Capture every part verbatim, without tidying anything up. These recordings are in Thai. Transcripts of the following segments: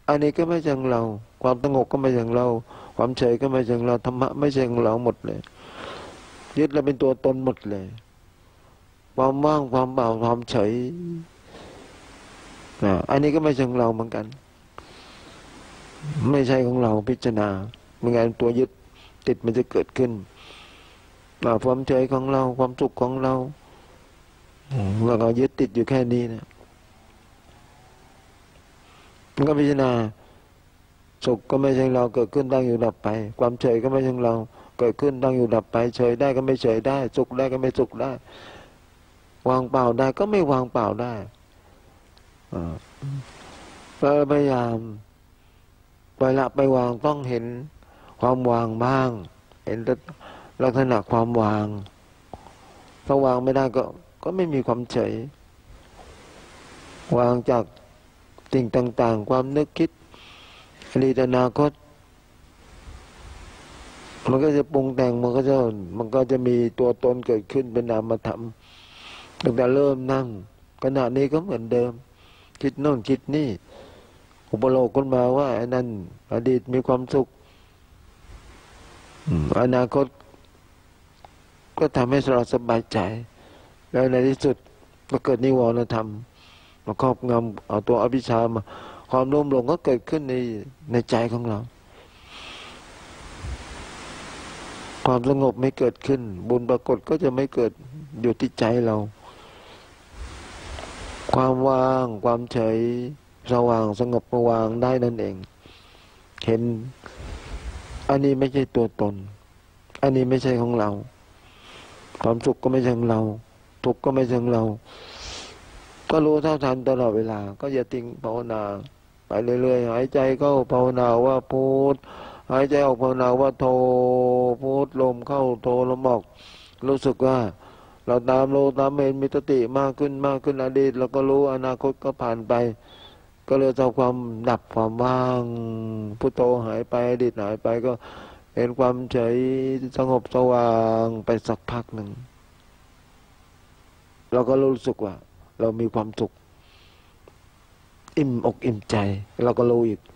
อันนี้ก็ไม่ใช่ของเราความสงบก็ไม่ใช่ของเราความเฉยก็ไม่ใช่ของเราธรรมะไม่ใช่ของเราหมดเลยยึดเราเป็นตัวตนหมดเลยความว่างความเปล่าความเฉยอ่าอันนี้ก็ไม่ใช่ของเราเหมือนกันไม่ใช่ของเราพิจารณาเมื่อไงตัวยึดติดมันจะเกิดขึ้นความเฉยของเราความสุขของเราเราก็ยึดติดอยู่แค่นี้นะมันก็พิจารณาสุขก็ไม่ใช่เราเกิดขึ้นตั้งอยู่ดับไปความเฉยก็ไม่ใช่เราเกิดขึ้นตั้งอยู่ดับไปเฉยได้ก็ไม่เฉยได้สุขได้ก็ไม่สุขได้วางเปล่าได้ก็ไม่วางเปล่าได้พยายามไปละไปวางต้องเห็นความวางบ้างเห็นลักษณะความวางถ้าวางไม่ได้ก็ก็ไม่มีความเฉยวางจากสิ่งต่างๆความนึกคิดอดีตอนาคตมันก็จะปรุงแต่งมันก็จะมันก็จะมีตัวตนเกิดขึ้นเป็นนามธรรมตั้งแต่เริ่มนั่งขณะนี้ก็เหมือนเดิมคิดโน่นคิดนี่อุปโลกขึ้นมาว่าไอ้นั่นอดีตมีความสุขอนาคตก็ทำให้เราสบายใจแล้วในที่สุดก็เกิดนิวรณธรรมมาครอบงำเอาตัวอภิชามาความรุ่มหลงก็เกิดขึ้นในในใจของเราความสงบไม่เกิดขึ้นบุญปรากฏก็จะไม่เกิดอยู่ที่ใจเราความว่างความเฉยสว่างสงบระวางได้นั่นเองเห็นอันนี้ไม่ใช่ตัวตนอันนี้ไม่ใช่ของเราความสุขก็ไม่ใช่ของเราทุกข์ก็ไม่ใช่ของเราก็รู้เท่าทันตลอดเวลาก็อย่าทิ้งภาวนาไปเรื่อยๆหายใจเข้าภาวนาว่าพุทหายใจออกภาวนาว่าโทพุทลมเข้าโทลมออกรู้สึกว่าเราตามรู้ตามเห็นมีสติมากขึ้นมากขึ้นอดีตเราก็รู้อนาคตก็ผ่านไปก็เลยเอาความดับความว่างพุทโธหายไปอดีตหายไปก็เห็นความเฉยสงบสว่างไปสักพักหนึ่งเราก็รู้สึกว่าเรามีความสุขอิ่มอกอิ่มใจเราก็รู้อีก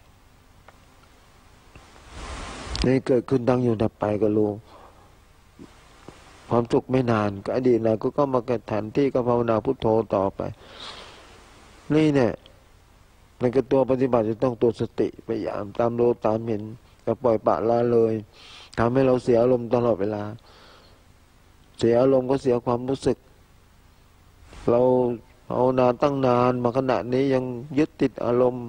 นี่เกิดขึ้นตั้งอยู่ดับไปก็รู้ความสุขไม่นานก็อดีตนะก็ก็มาเกิดฐานที่ก็ภาวนาพุทโธต่อไปนี่เนี่ยมันก็ตัวปฏิบัติจะต้องตัวสติพยายามตามรู้ตามเห็นจะปล่อยปละละเลยทำให้เราเสียอารมณ์ตลอดเวลาเสียอารมณ์ก็เสียความรู้สึกเราเอานานตั้งนานมาขณะนี้ยังยึดติดอารมณ์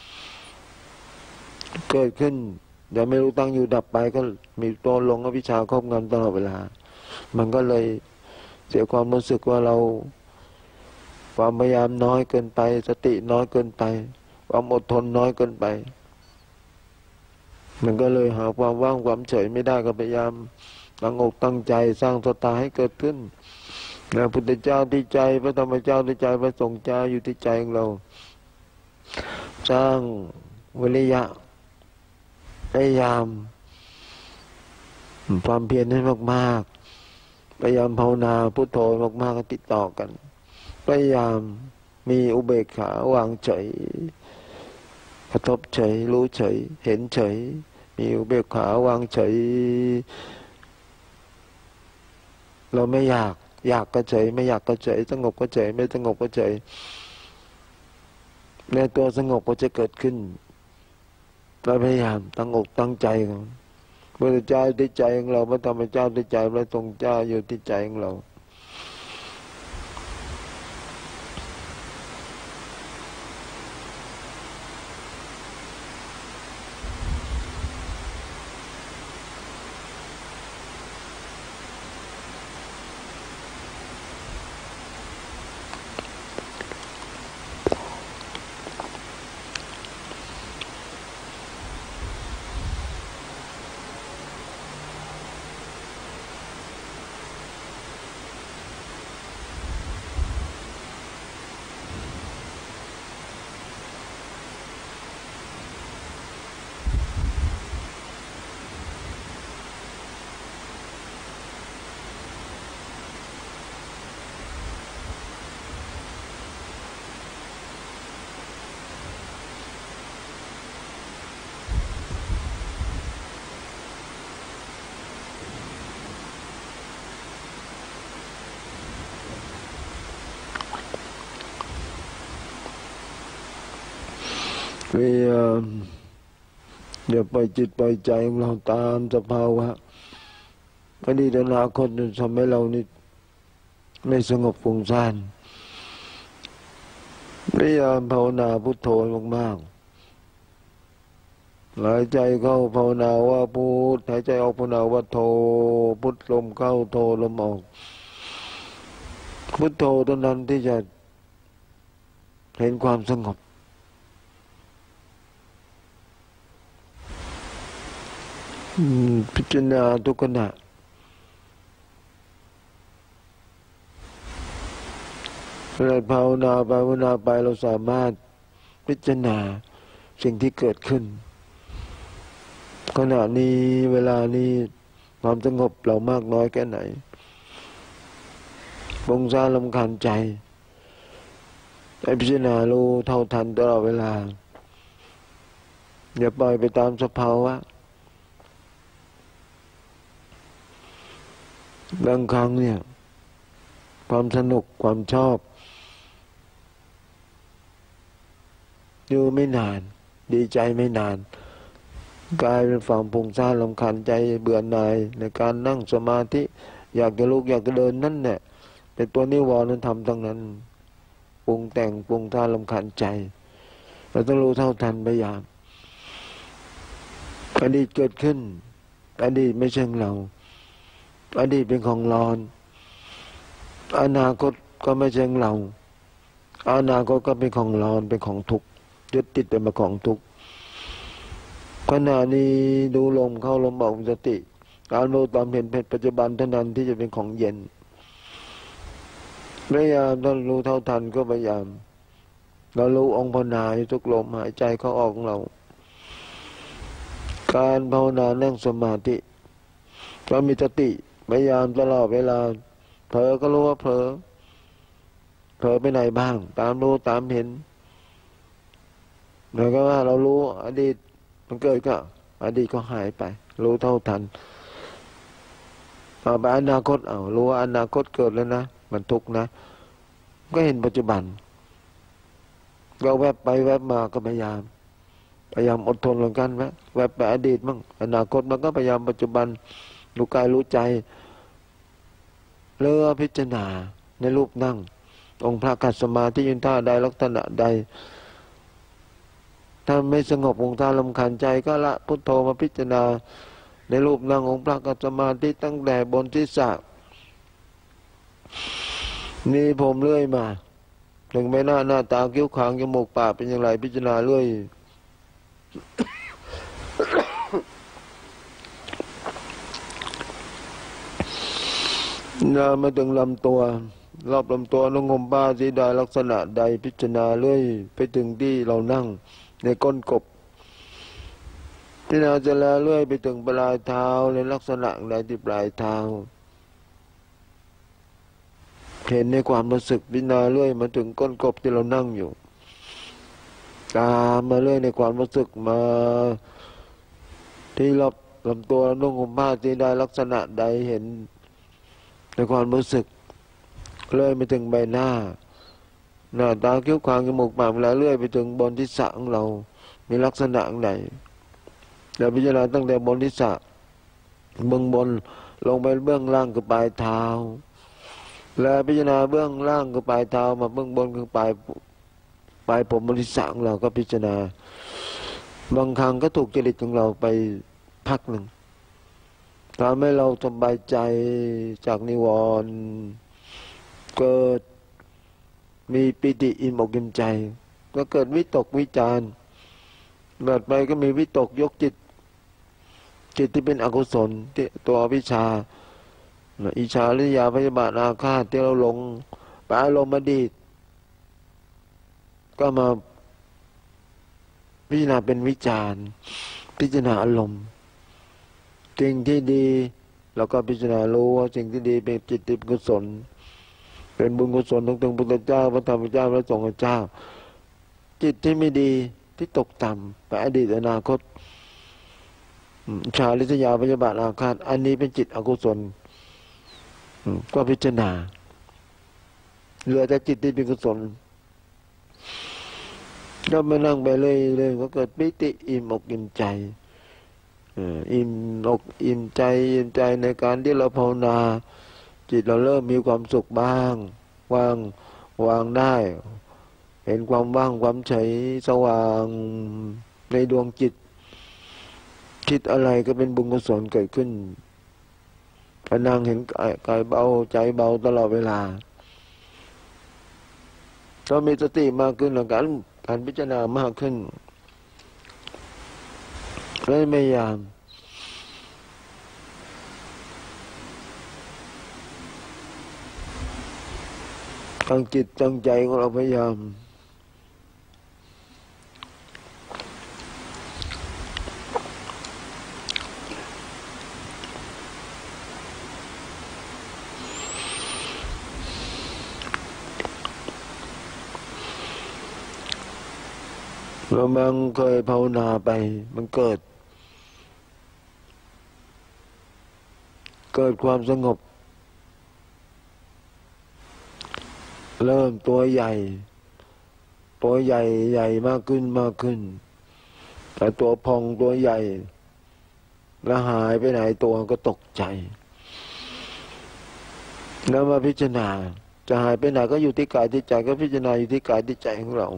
เกิดขึ้นเดี๋ยวไม่รู้ตั้งอยู่ดับไปก็มีตัวหลงอวิชชาครอบงำตลอดเวลามันก็เลยเสียความรู้สึกว่าเราความพยายามน้อยเกินไปสติน้อยเกินไปความอดทนน้อยเกินไปมันก็เลยหาความว่างความเฉยไม่ได้ก็พยายามตั้งอกตั้งใจสร้างสตาให้เกิดขึ้นพระพุทธเจ้าที่ใจพระธรรมเจ้าที่ใจพระสงฆ์เจ้าอยู่ที่ใจของเราสร้างวิริยะพยายามความเพียรให้มากๆพยายามภาวนาพุทโธมากๆติดต่อกันพยายามมีอุเบกขาวางเฉยกระทบเฉยรู้เฉยเห็นเฉยมีอุเบกขาวางเฉยเราไม่อยากอยากก็เฉยไม่อยากก็เฉยสงบก็เฉยไม่สงบก็เฉยในตัวสงบก็จะเกิดขึ้นเราพยายามตั้งอกตั้งใจของพระเจ้าที่ใจของเราพระธรรมเจ้าที่ใจพระสงฆ์เจ้าอยู่ที่ใจของเราพยายามอย่าปล่อยจิตปล่อยใจของเราตามสภาวะอดีตอนาคตทำให้เรานี่ไม่สงบฟุ้งซ่านพยายามภาวนาพุทโธมากๆหายใจเข้าภาวนาว่าพุทหายใจออกภาวนาว่าโธพุทลมเข้าโธลมออกพุทโธเท่านั้นที่จะเห็นความสงบพิจารณาทุกขณะเราภาวนาภาวนาไปเราสามารถพิจารณาสิ่งที่เกิดขึ้นขณะนี้เวลานี้ความสงบเรามากน้อยแค่ไหนบงซาลำคาญใจให้พิจารณารู้เท่าทันตลอดเวลาอย่าปล่อยไปตามสภาวะบางครั้งเนี่ยความสนุกความชอบอยู่ไม่นานดีใจไม่นานกลายเป็นความพุ่งซ่านรำคาญใจเบื่อหน่ายในการนั่งสมาธิอยากจะลุกอยากจะเดินนั่นเนี่ยเป็นตัวนิวรณ์นั้นทำทั้งนั้นปรุงแต่งปรุงท่ารำคาญใจเราต้องรู้เท่าทันพยายามอดีตเกิดขึ้นอดีตไม่ใช่เราอดีตเป็นของร้อนอนาคตก็ไม่ใช่เราอนาคตก็เป็นของร้อนเป็นของทุกข์ยึดติดเป็นมาของทุกข์ขณะนี้ดูลมเข้าลมออกสติการรู้ตามเห็นเป็นปัจจุบันเท่านั้นที่จะเป็นของเย็นพยายามต้องรู้เท่าทันก็พยายามเรารู้องค์ภาวนาทุกลมหายใจเข้าออกของเราการภาวนานั่งสมาธิเรามีสติพยายามตลอดเวลาเผลอก็รู้ว่าเผลอเผลอไปไหนบ้างตามรู้ตามเห็นแล้วก็ว่าเรารู้อดีตมันเกิดก็อดีตก็หายไปรู้เท่าทันเอาไปอนาคตเอารู้ว่าอนาคตเกิดแล้วนะมันทุกข์นะก็เห็นปัจจุบันเราแวบไปแวบมาก็พยายามพยายามอดทนเหมือนกันแวบแวบไปอดีตมั่งอนาคตมันก็พยายามปัจจุบันรู้กายรู้ใจเลือกพิจารณาในรูปนั่งองค์พระกัสสมาธิยืนท่าใดลักษณะใดถ้าไม่สงบองค์ท่ารำคาญใจก็ละพุทโธมาพิจารณาในรูปนั่งองค์พระกัสสมาธิตั้งแต่บนศีรษะนี่ผมเลื่อยมาถึงใบหน้าหน้าตาคิ้วขางจมูกปากเป็นอย่างไรพิจารณาเลื่อยนามาถึงลำตัวรอบลำตัวนุ่งห่มผ้าสีใดลักษณะใดพิจารณาเลื่อยไปถึงที่เรานั่งในก้นกบพิจารณาจะแล้วเลื่อยไปถึงปลายเท้าในลักษณะใดที่ปลายเท้าเห็นในความรู้สึกพิจารณาเลื่อยมาถึงก้นกบที่เรานั่งอยู่ตามมาเลื่อยในความรู้สึกมาที่รอบลำตัวนุ่งห่มผ้าสีใดลักษณะใดเห็นในความรู้สึกเลื่อยไปถึงใบหน้าหน้าตาคิ้วขางจมูกปากแล้วเลื่อยไปถึงบนทิศะของเรามีลักษณะไหนเราพิจารณาตั้งแต่บนทิศะเบื้องบนลงไปเบื้องล่างคือปลายเท้าแล้วพิจารณาเบื้องล่างคือปลายเท้ามาเบื้องบนคือปลายปลายผมบนทิศะของเราก็พิจารณาบางครั้งก็ถูกจริตของเราไปพักหนึ่งทำให้เราสบายใจจากนิวรณ์เกิดมีปิติอิ่มอกอิ่มใจก็เกิดวิตกวิจารเกิดไปก็มีวิตกยกจิตจิตที่เป็นอกุศลที่ตัววิชาอิจฉาริษยาพยาบาทอาฆาตที่เราหลงไปอารมณ์อดีตก็มาพิจารณาเป็นวิจารพิจารณาอารมณ์สิ่งที่ดีเราก็พิจารณารู้ว่าสิ่งที่ดีเป็นจิตติกุศลเป็นบุญกุศลทั้งถึงพระพุทธเจ้าพระธรรมเจ้าพระสงฆ์เจ้าจิตที่ไม่ดีที่ตกต่ำไปอดีตอนาคตชาลิษยาพยาบาทอาฆาตอันนี้เป็นจิตอกุศลก็พิจารณาเหลือแต่จิตที่เป็นกุศลถ้ามานั่งไปเรื่อยๆก็เกิดปิติอิ่มอกอิ่มใจอิ่มอกอิ่มใจอิ่มใจในการที่เราภาวนาจิตเราเริ่มมีความสุขบ้างวางวางได้เห็นความว่างความเฉยสว่างในดวงจิตคิดอะไรก็เป็นบุญกุศลเกิดขึ้นพนั่งเห็นกายเบาใจเบาตลอดเวลาก็มีสติมากขึ้นแล้วกันการพิจารณามากขึ้นเลยไม่ยามตั้งจิตตั้งใจของเราพยายามเราบางเคยภาวนาไปมันเกิดเกิดความสงบเริ่มตัวใหญ่ตัวใหญ่ใหญ่มากขึ้นมากขึ้นแต่ตัวพองตัวใหญ่แล้วหายไปไหนตัวก็ตกใจแล้วมาพิจารณาจะหายไปไหนก็อยู่ที่กายที่ใจก็พิจารณาอยู่ที่กายที่ใจของเรา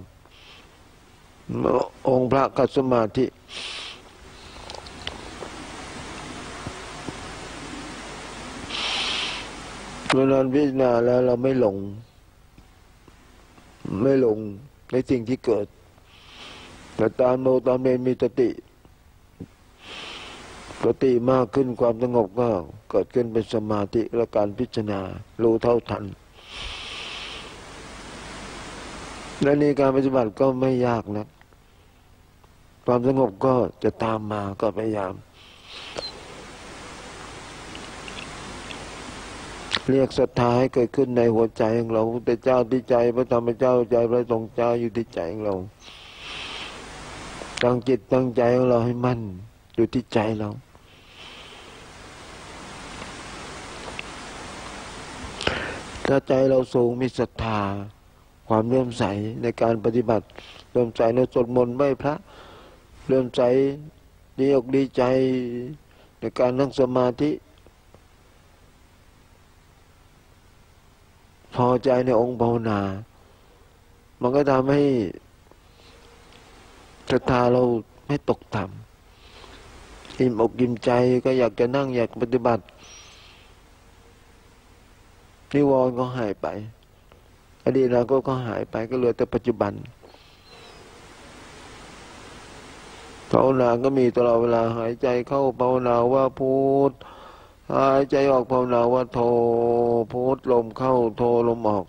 องค์พระกัสสมาธิเมื่อนั้นพิจารณาแล้วเราไม่หลงไม่หลงในสิ่งที่เกิดแต่ตามโนตามเนมีสติสติมากขึ้นความสงบก็เกิดขึ้นเป็นสมาธิและการพิจารณารู้เท่าทันและนี่การปฏิบัติก็ไม่ยากนะความสงบก็จะตามมาก็พยายามเรียกศรัทธาให้เกิดขึ้นในหัวใจของเราพระเจ้าที่ใจพระธรรมเจ้าใจพระสงฆ์เจ้าอยู่ที่ใจของเราตั้งจิตตั้งใจของเราให้มั่นอยู่ที่ใจเราถ้าใจเราสูงมีศรัทธาความเลื่อมใสในการปฏิบัติเลื่อมใสในสวดมนต์ไหว้พระเลื่อมใสดีอกดีใจในการนั่งสมาธิพอใจในองค์ภาวนามันก็ทำให้ศรัทธาเราไม่ตกต่ำอิ่มอกอิ่มใจก็อยากจะนั่งอยากปฏิบัตินิวรณ์ก็หายไปอดีตเราก็ก็หายไปก็เหลือแต่ปัจจุบันภาวนาก็มีตลอดเวลาหายใจเข้าภาวนาว่าพุทธหายใจออกภาวนาว่าโทพุทธลมเข้าโทลมออก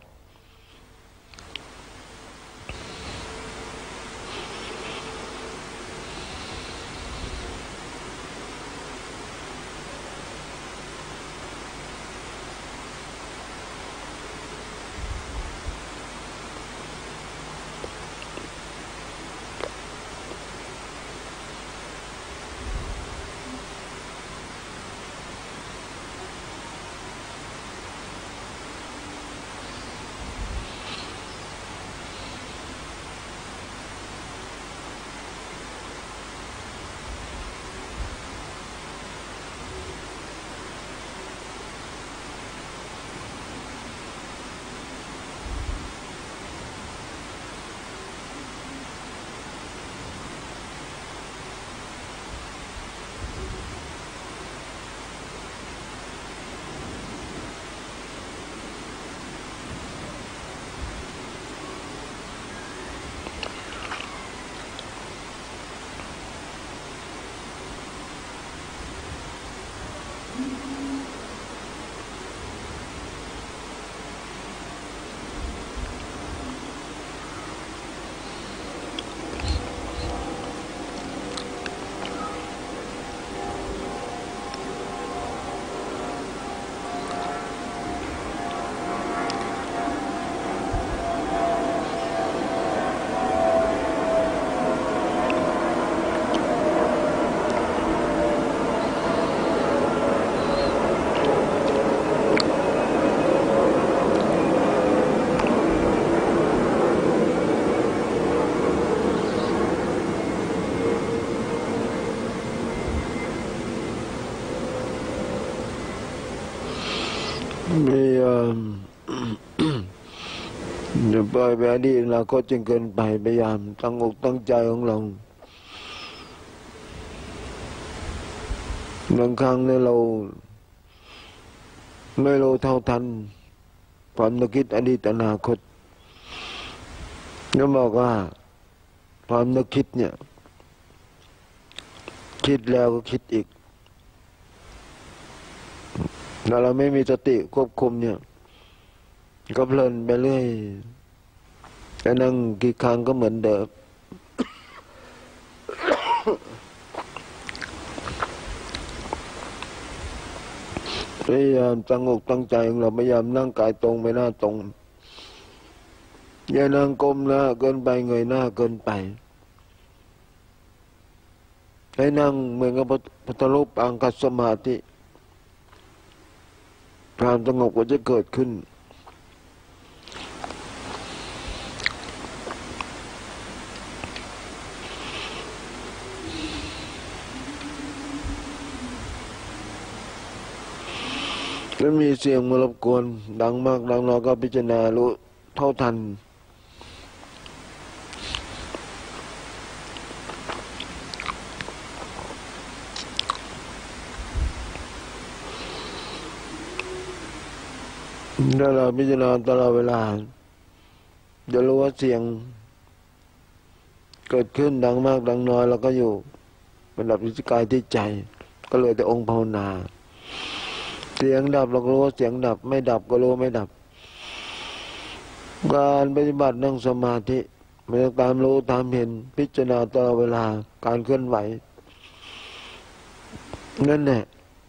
ไม่ยอมจะปล่อยไปอดีตอนาคตจนเกินไปพยายามตั้งอกตั้งใจของเราบางครั้งเนี่ยเราไม่รู้เท่าทันความนึกคิดอดีตอนาคตก็บอกว่าความนึกคิดเนี่ยคิดแล้วก็คิดอีกถ้าเราไม่มีสติควบคุมเนี่ยก็เพลินไปเรื่อยแต่นั่งกี่ครั้งก็เหมือนเดิมพยายามตั้งอกตั้งใจของเราพยายามนั่งกายตรงไปหน้าตรงอย่านั่งก้มหน้าเกินไปเงยหน้าเกินไปให้นั่งเหมือนกับพุทธรูปอังคัสมาธิความสงบก็จะเกิดขึ้นแล้วมีเสียงมารบกวนดังมากดังน้อยก็พิจารณารู้เท่าทันถ้าเราพิจารณาตลอดเวลาจะรู้ว่าเสียงเกิดขึ้นดังมากดังน้อยเราก็อยู่เป็นดับที่กายที่ใจก็เลยแต่องค์ภาวนาเสียงดับเราก็รู้ว่าเสียงดับไม่ดับก็รู้ไม่ดับการปฏิบัตินั่งสมาธิไม่ต้องตามรู้ตามเห็นพิจารณาตลอดเวลาการเคลื่อนไหวนั่นแหละ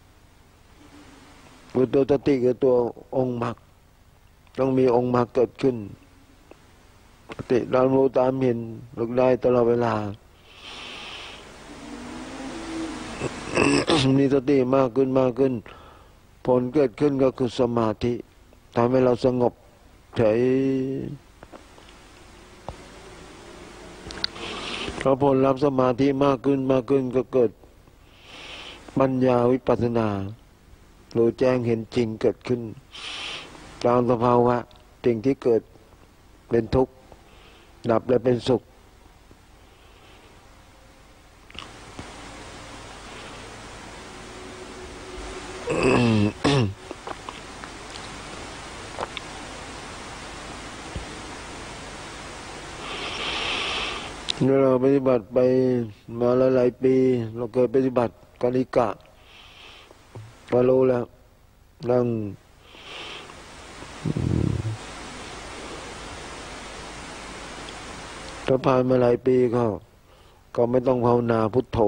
คือตัวสติคือตัวองค์มรรคต้องมีองค์มรรคเกิดขึ้นสติตามรู้ตามเห็นรู้ได้ตลอดเวลา มีสติมากขึ้นมากขึ้นผลเกิดขึ้นก็คือสมาธิทำให้เราสงบเฉยพอผลรับสมาธิมากขึ้นมากขึ้นก็เกิดปัญญาวิปัสสนารู้แจ้งเห็นจริงเกิดขึ้นตามสภาวะสิ่งที่เกิดเป็นทุกข์ดับแล้วเป็นสุขเมื่อเราปฏิบัติไปมาหลายๆปีเราเคยปฏิบัติกาลิกะก็รู้แล้วนั่งถ้าผ่านมาหลายปีก็ก็ไม่ต้องภาวนาพุทโธ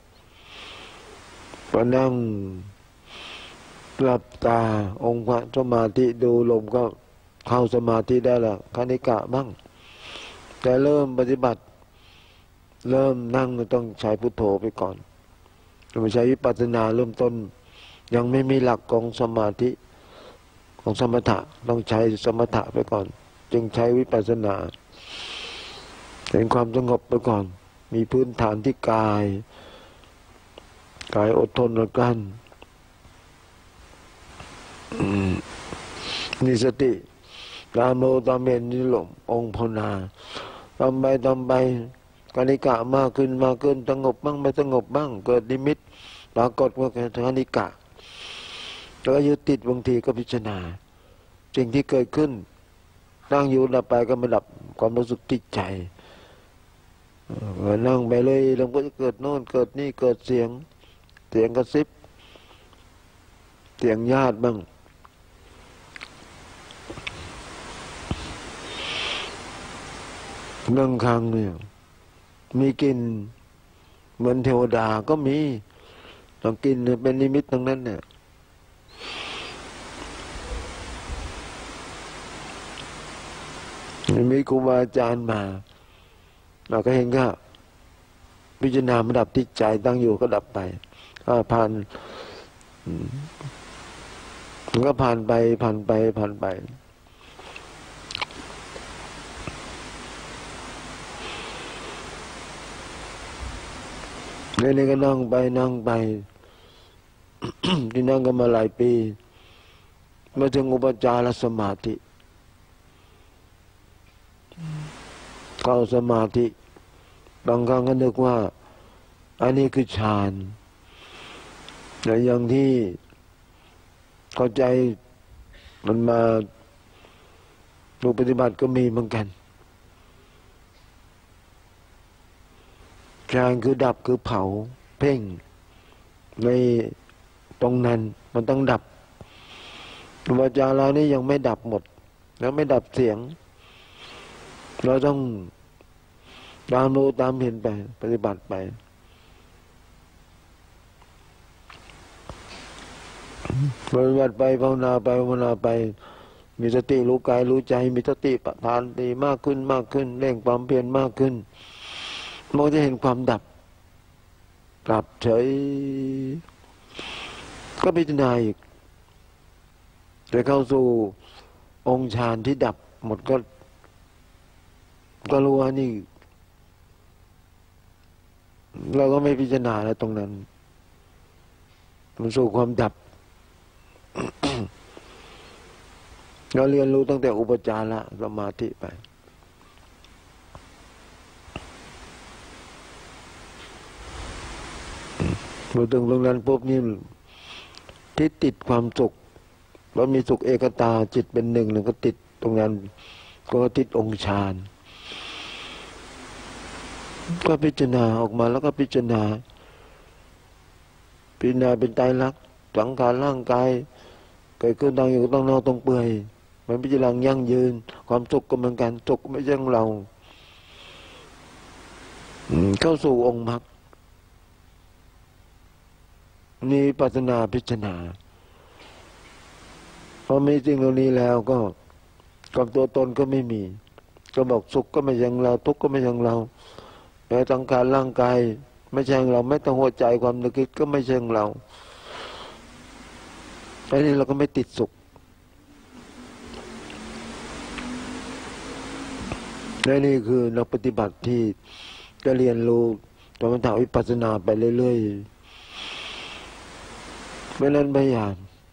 ก็นั่งหลับตาองค์พระสมาธิดูลมก็เข้าสมาธิได้ละคณิกะบ้างแต่เริ่มปฏิบัติเริ่มนั่งก็ต้องใช้พุทโธไปก่อนไม่ใช้วิปัสสนาเริ่มต้นยังไม่มีหลักของสมาธิของสมถะต้องใช้สมถะไปก่อนจึงใช้วิปัสสนาเห็นความสงบไปก่อนมีพื้นฐานที่กายกายอดทนอดกลั้นมีสติตามโลตามเห็นนี่หลงองค์ภาวนาทำไปทำไปกานิกะมากขึ้นมากขึ้นสงบบ้างไม่สงบบ้างเกิดนิมิตปรากฏว่าเป็นกานิกะแล้วยึดติดบางทีก็พิจารณาสิ่งที่เกิดขึ้นนั่งอยู่ดับไปก็ไม่ดับความรู้สึกติดใจนั่งไปเลยแล้วก็จะเกิดโน่นเกิดนี่เกิดเสียงเสียงกระซิบเสียงญาติบ้างนั่งครั้งเนี่ยมีกลิ่นเหมือนเทวดาก็มีต้องกินเป็นนิมิตทั้งนั้นเนี่ยมีครูบาอาจารย์มาเราก็เห็นก็พิจารณามันดับที่ใจตั้งอยู่ก็ดับไปก็ผ่านมันก็ผ่านไปผ่านไปผ่านไปนี่ก็นั่งไปนั่งไป ที่นั่งกันมาหลายปีมาถึงอุปจารสมาธิเข้าสมาธิบางครั้งก็นึกว่าอันนี้คือฌานแต่อย่างที่เข้าใจมันมาดูปฏิบัติก็มีเหมือนกันฌานคือดับคือเผาเพ่งในตรงนั้นมันต้องดับอุปจาระนี้ยังไม่ดับหมดแล้วไม่ดับเสียงเราต้องตามรู้ตามเห็นไปปฏิบัติไปปฏิบัติไปภาวนาไปภาวนาไปมีสติรู้กายรู้ใจมีสติประทานดีมากขึ้นมากขึ้นเร่งความเพียรมากขึ้นมันจะเห็นความดับดับเฉยก็พิจารณาอีกจะเข้าสู่องค์ฌานที่ดับหมดก็ก็รู้ว่านี่เราก็ไม่พิจารณาแล้วตรงนั้นมันสู่ความดับ เราเรียนรู้ตั้งแต่อุปจารสมาธิไปพอถึงตรงนั้นปุ๊บนี่ที่ติดความสุขเรามีสุขเอกตาจิตเป็นหนึ่งแล้วก็ติดตรงนั้นก็ติดองค์ฌานก็พิจารณาออกมาแล้วก็พิจารณาพิจารณาเป็นไตรลักษณ์สังขารร่างกายเกิดขึ้นตั้งอยู่ตั้งนอกต้องเปื่อยมันพิจารณายั่งยืนความสุขก็เหมือนกันสุขไม่ใช่ของเราเข้าสู่องค์มรรคนี่ปัจนาพิจารณาพอมีสิ่งเหล่านี้แล้วก็กับตัวตนก็ไม่มีก็บอกสุขก็ไม่ใช่ของเราทุกข์ก็ไม่ใช่ของเราแม้สังขารร่างกายไม่ใช่ของเราไม่ต้องหัวใจความนึกคิดก็ไม่ใช่ของเราอันนี้เราก็ไม่ติดสุขและนี่คือนักปฏิบัติที่จะเรียนรู้ตอนมันทำวิปัสสนาไปเรื่อยๆเพราะนั้นพยายาม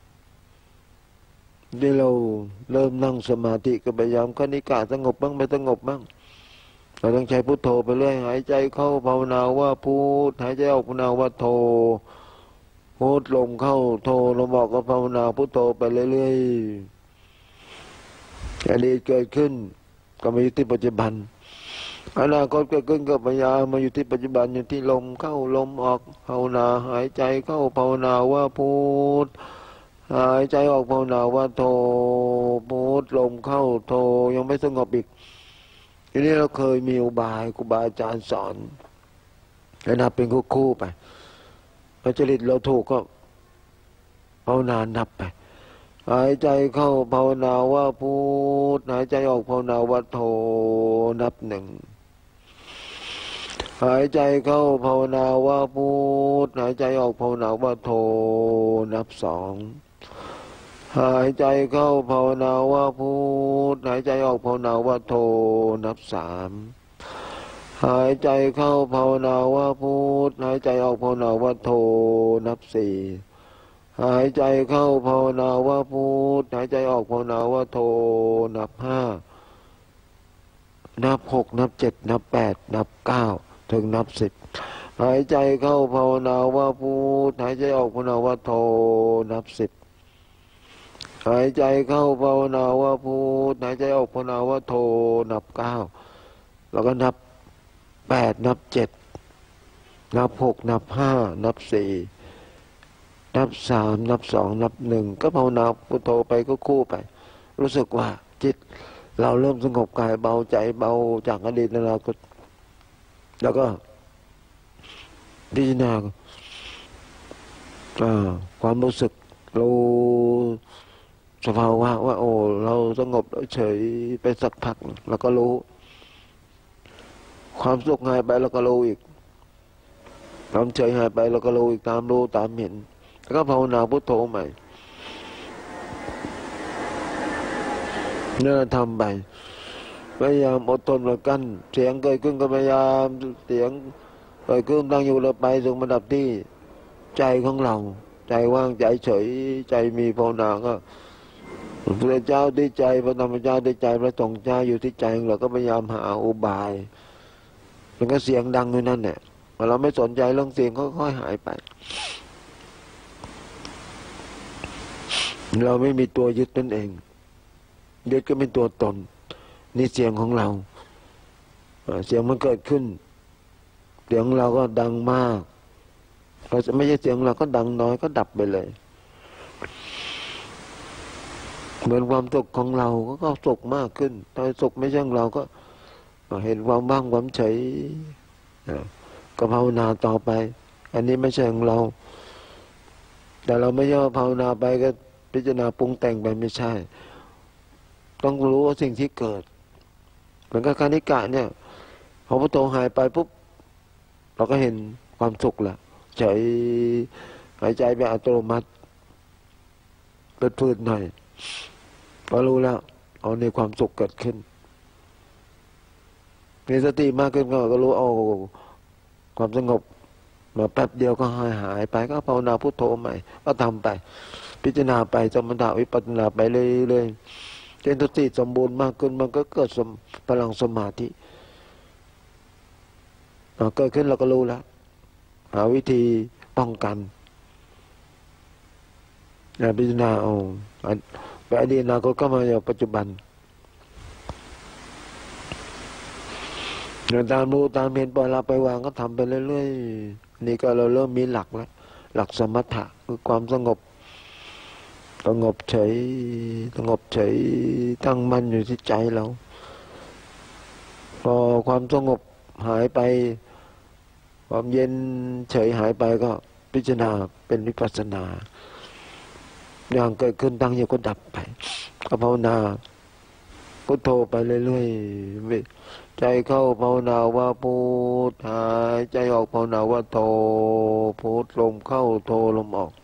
ที่เราเริ่มนั่งสมาธิก็พยายามคณิกะสงบบ้างไม่สงบบ้างเราต้องใช้พุทโธไปเรื่อยหายใจเข้าภาวนาว่าพุทหายใจออกภาวนาว่าโธพุทลมเข้าโธลมออกก็ภาวนาพุทโธไปเรื่อยๆอดีตเกิดขึ้นก็มาอยู่ที่ปัจจุบันอนาคตเกิดขึ้นก็พยายามมาอยู่ที่ปัจจุบันอยู่ที่ลมเข้าลมออกภาวนาหายใจเข้าภาวนาว่าพุทหายใจออกภาวนาว่าโธพุทลมเข้าโธยังไม่สงบอีกทีนี้เราเคยมีอุบายครูบาอาจารย์สอนให้นับเป็นคู่ๆไปพอจริตเราถูกก็ภาวนานับไปหายใจเข้าภาวนาว่าพุทหายใจออกภาวนาว่าโธนับหนึ่งหายใจเข้าภาวนาว่าพุทหายใจออกภาวนาว่าโธนับสองหายใจเข้าภาวนาว่าพุทหายใจออกภาวนาว่าโธนับสามหายใจเข้าภาวนาว่าพุทหายใจออกภาวนาว่าโธนับสี่หายใจเข้าภาวนาว่าพุทหายใจออกภาวนาว่าโธนับห้านับหกนับเจ็ดนับแปดนับเก้าถึงนับสิบหายใจเข้าภาวนาว่าพุทหายใจออกภาวนาว่าโธนับสิบหายใจเข้าภาวนาว่าพุทหายใจออกภาวนาว่าโธนับเก้าแล้วก็นับแปดนับเจ็ดนับหกนับห้านับสี่นับสามนับสองนับหนึ่งก็ภาวนาพุทโธไปก็คู่ไปรู้สึกว่าจิตเราเริ่มสงบกายเบาใจเบาจากอดีตแล้วก็แล้วก็พิจารณาความรู้สึกรู้สภาวะว่าโอ้เราสงบเฉยไปสักพักแล้วก็รู้ความสุขหายไปแล้วก็รู้อีกความเฉยหายไปแล้วก็รู้อีกตามรู้ตามเห็นแล้วก็ภาวนาพุทโธใหม่เนี่ยทำไปพยายามอดทนแล้วกันเสียงเกิดขึ้นก็พยายามเสียงเกิดขึ้นตั้งอยู่แล้วไปส่งมาดับที่ใจของเราใจว่างใจเฉยใจมีภาวนาก็พระพุทธเจ้าที่ใจพระธรรมเจ้าที่ใจพระสงฆ์เจ้าอยู่ที่ใจเราก็พยายามหาอุบายมันก็เสียงดังอยู่นั่นแหละเราไม่สนใจเรื่องเสียงก็ค่อยหายไปเราไม่มีตัวยึดนั่นเองยึดก็เป็นตัวตนนี่เสียงของเราเสียงมันเกิดขึ้นเสียงเราก็ดังมากเราจะไม่ใช่เสียงเราก็ดังน้อยก็ดับไปเลยเหมือนความสุขของเราก็สุขมากขึ้นตอนสุขไม่ใช่ของเราก็เห็นความว่างความเฉยก็ภาวนาต่อไปอันนี้ไม่ใช่ของเราแต่เราไม่ใช่ภาวนาไปก็พิจารณาปรุงแต่งไปไม่ใช่ต้องรู้ว่าสิ่งที่เกิดเหมือนกับคานิกะเนี่ยพอพุทโธหายไปปุ๊บเราก็เห็นความสุขละเฉยหายใจไปอัตโนมัติเปิดพื้นหน่อยพอรู้แล้วเอาในความสุขเกิดขึ้นมีสติมากขึ้นก็รู้เอาความสงบมาแป๊บเดียวก็หายหายไปก็ภาวนาพุทโธใหม่ก็ทำไปพิจารณาไปสมถะวิปัสสนาไปเรื่อยๆจนสติสมบูรณ์มากขึ้นมันก็เกิดพลังสมาธิเกิดขึ้นเราก็รู้แล้วหาวิธีป้องกันพิจารณาเอาไปอดีตอนาคตก็มาอยู่ปัจจุบันตามรู้ตามเห็นปล่อยละไปวางก็ทำไปเรื่อยๆนี่ก็เราเริ่มมีหลักแล้วหลักสมถะคือความสงบสงบเฉยสงบเฉยตั้งมั่นอยู่ที่ใจเราพอความสงบหายไปความเย็นเฉยหายไปก็พิจารณาเป็นวิปัสสนาอย่างเกิดขึ้นตั้งอยู่ก็ดับไปก็ภาวนาพุทโธไปเรื่อยๆใจเข้าภาวนาว่าพุทหายใจออกภาวนาว่าโธพุทลมเข้าโธลมออก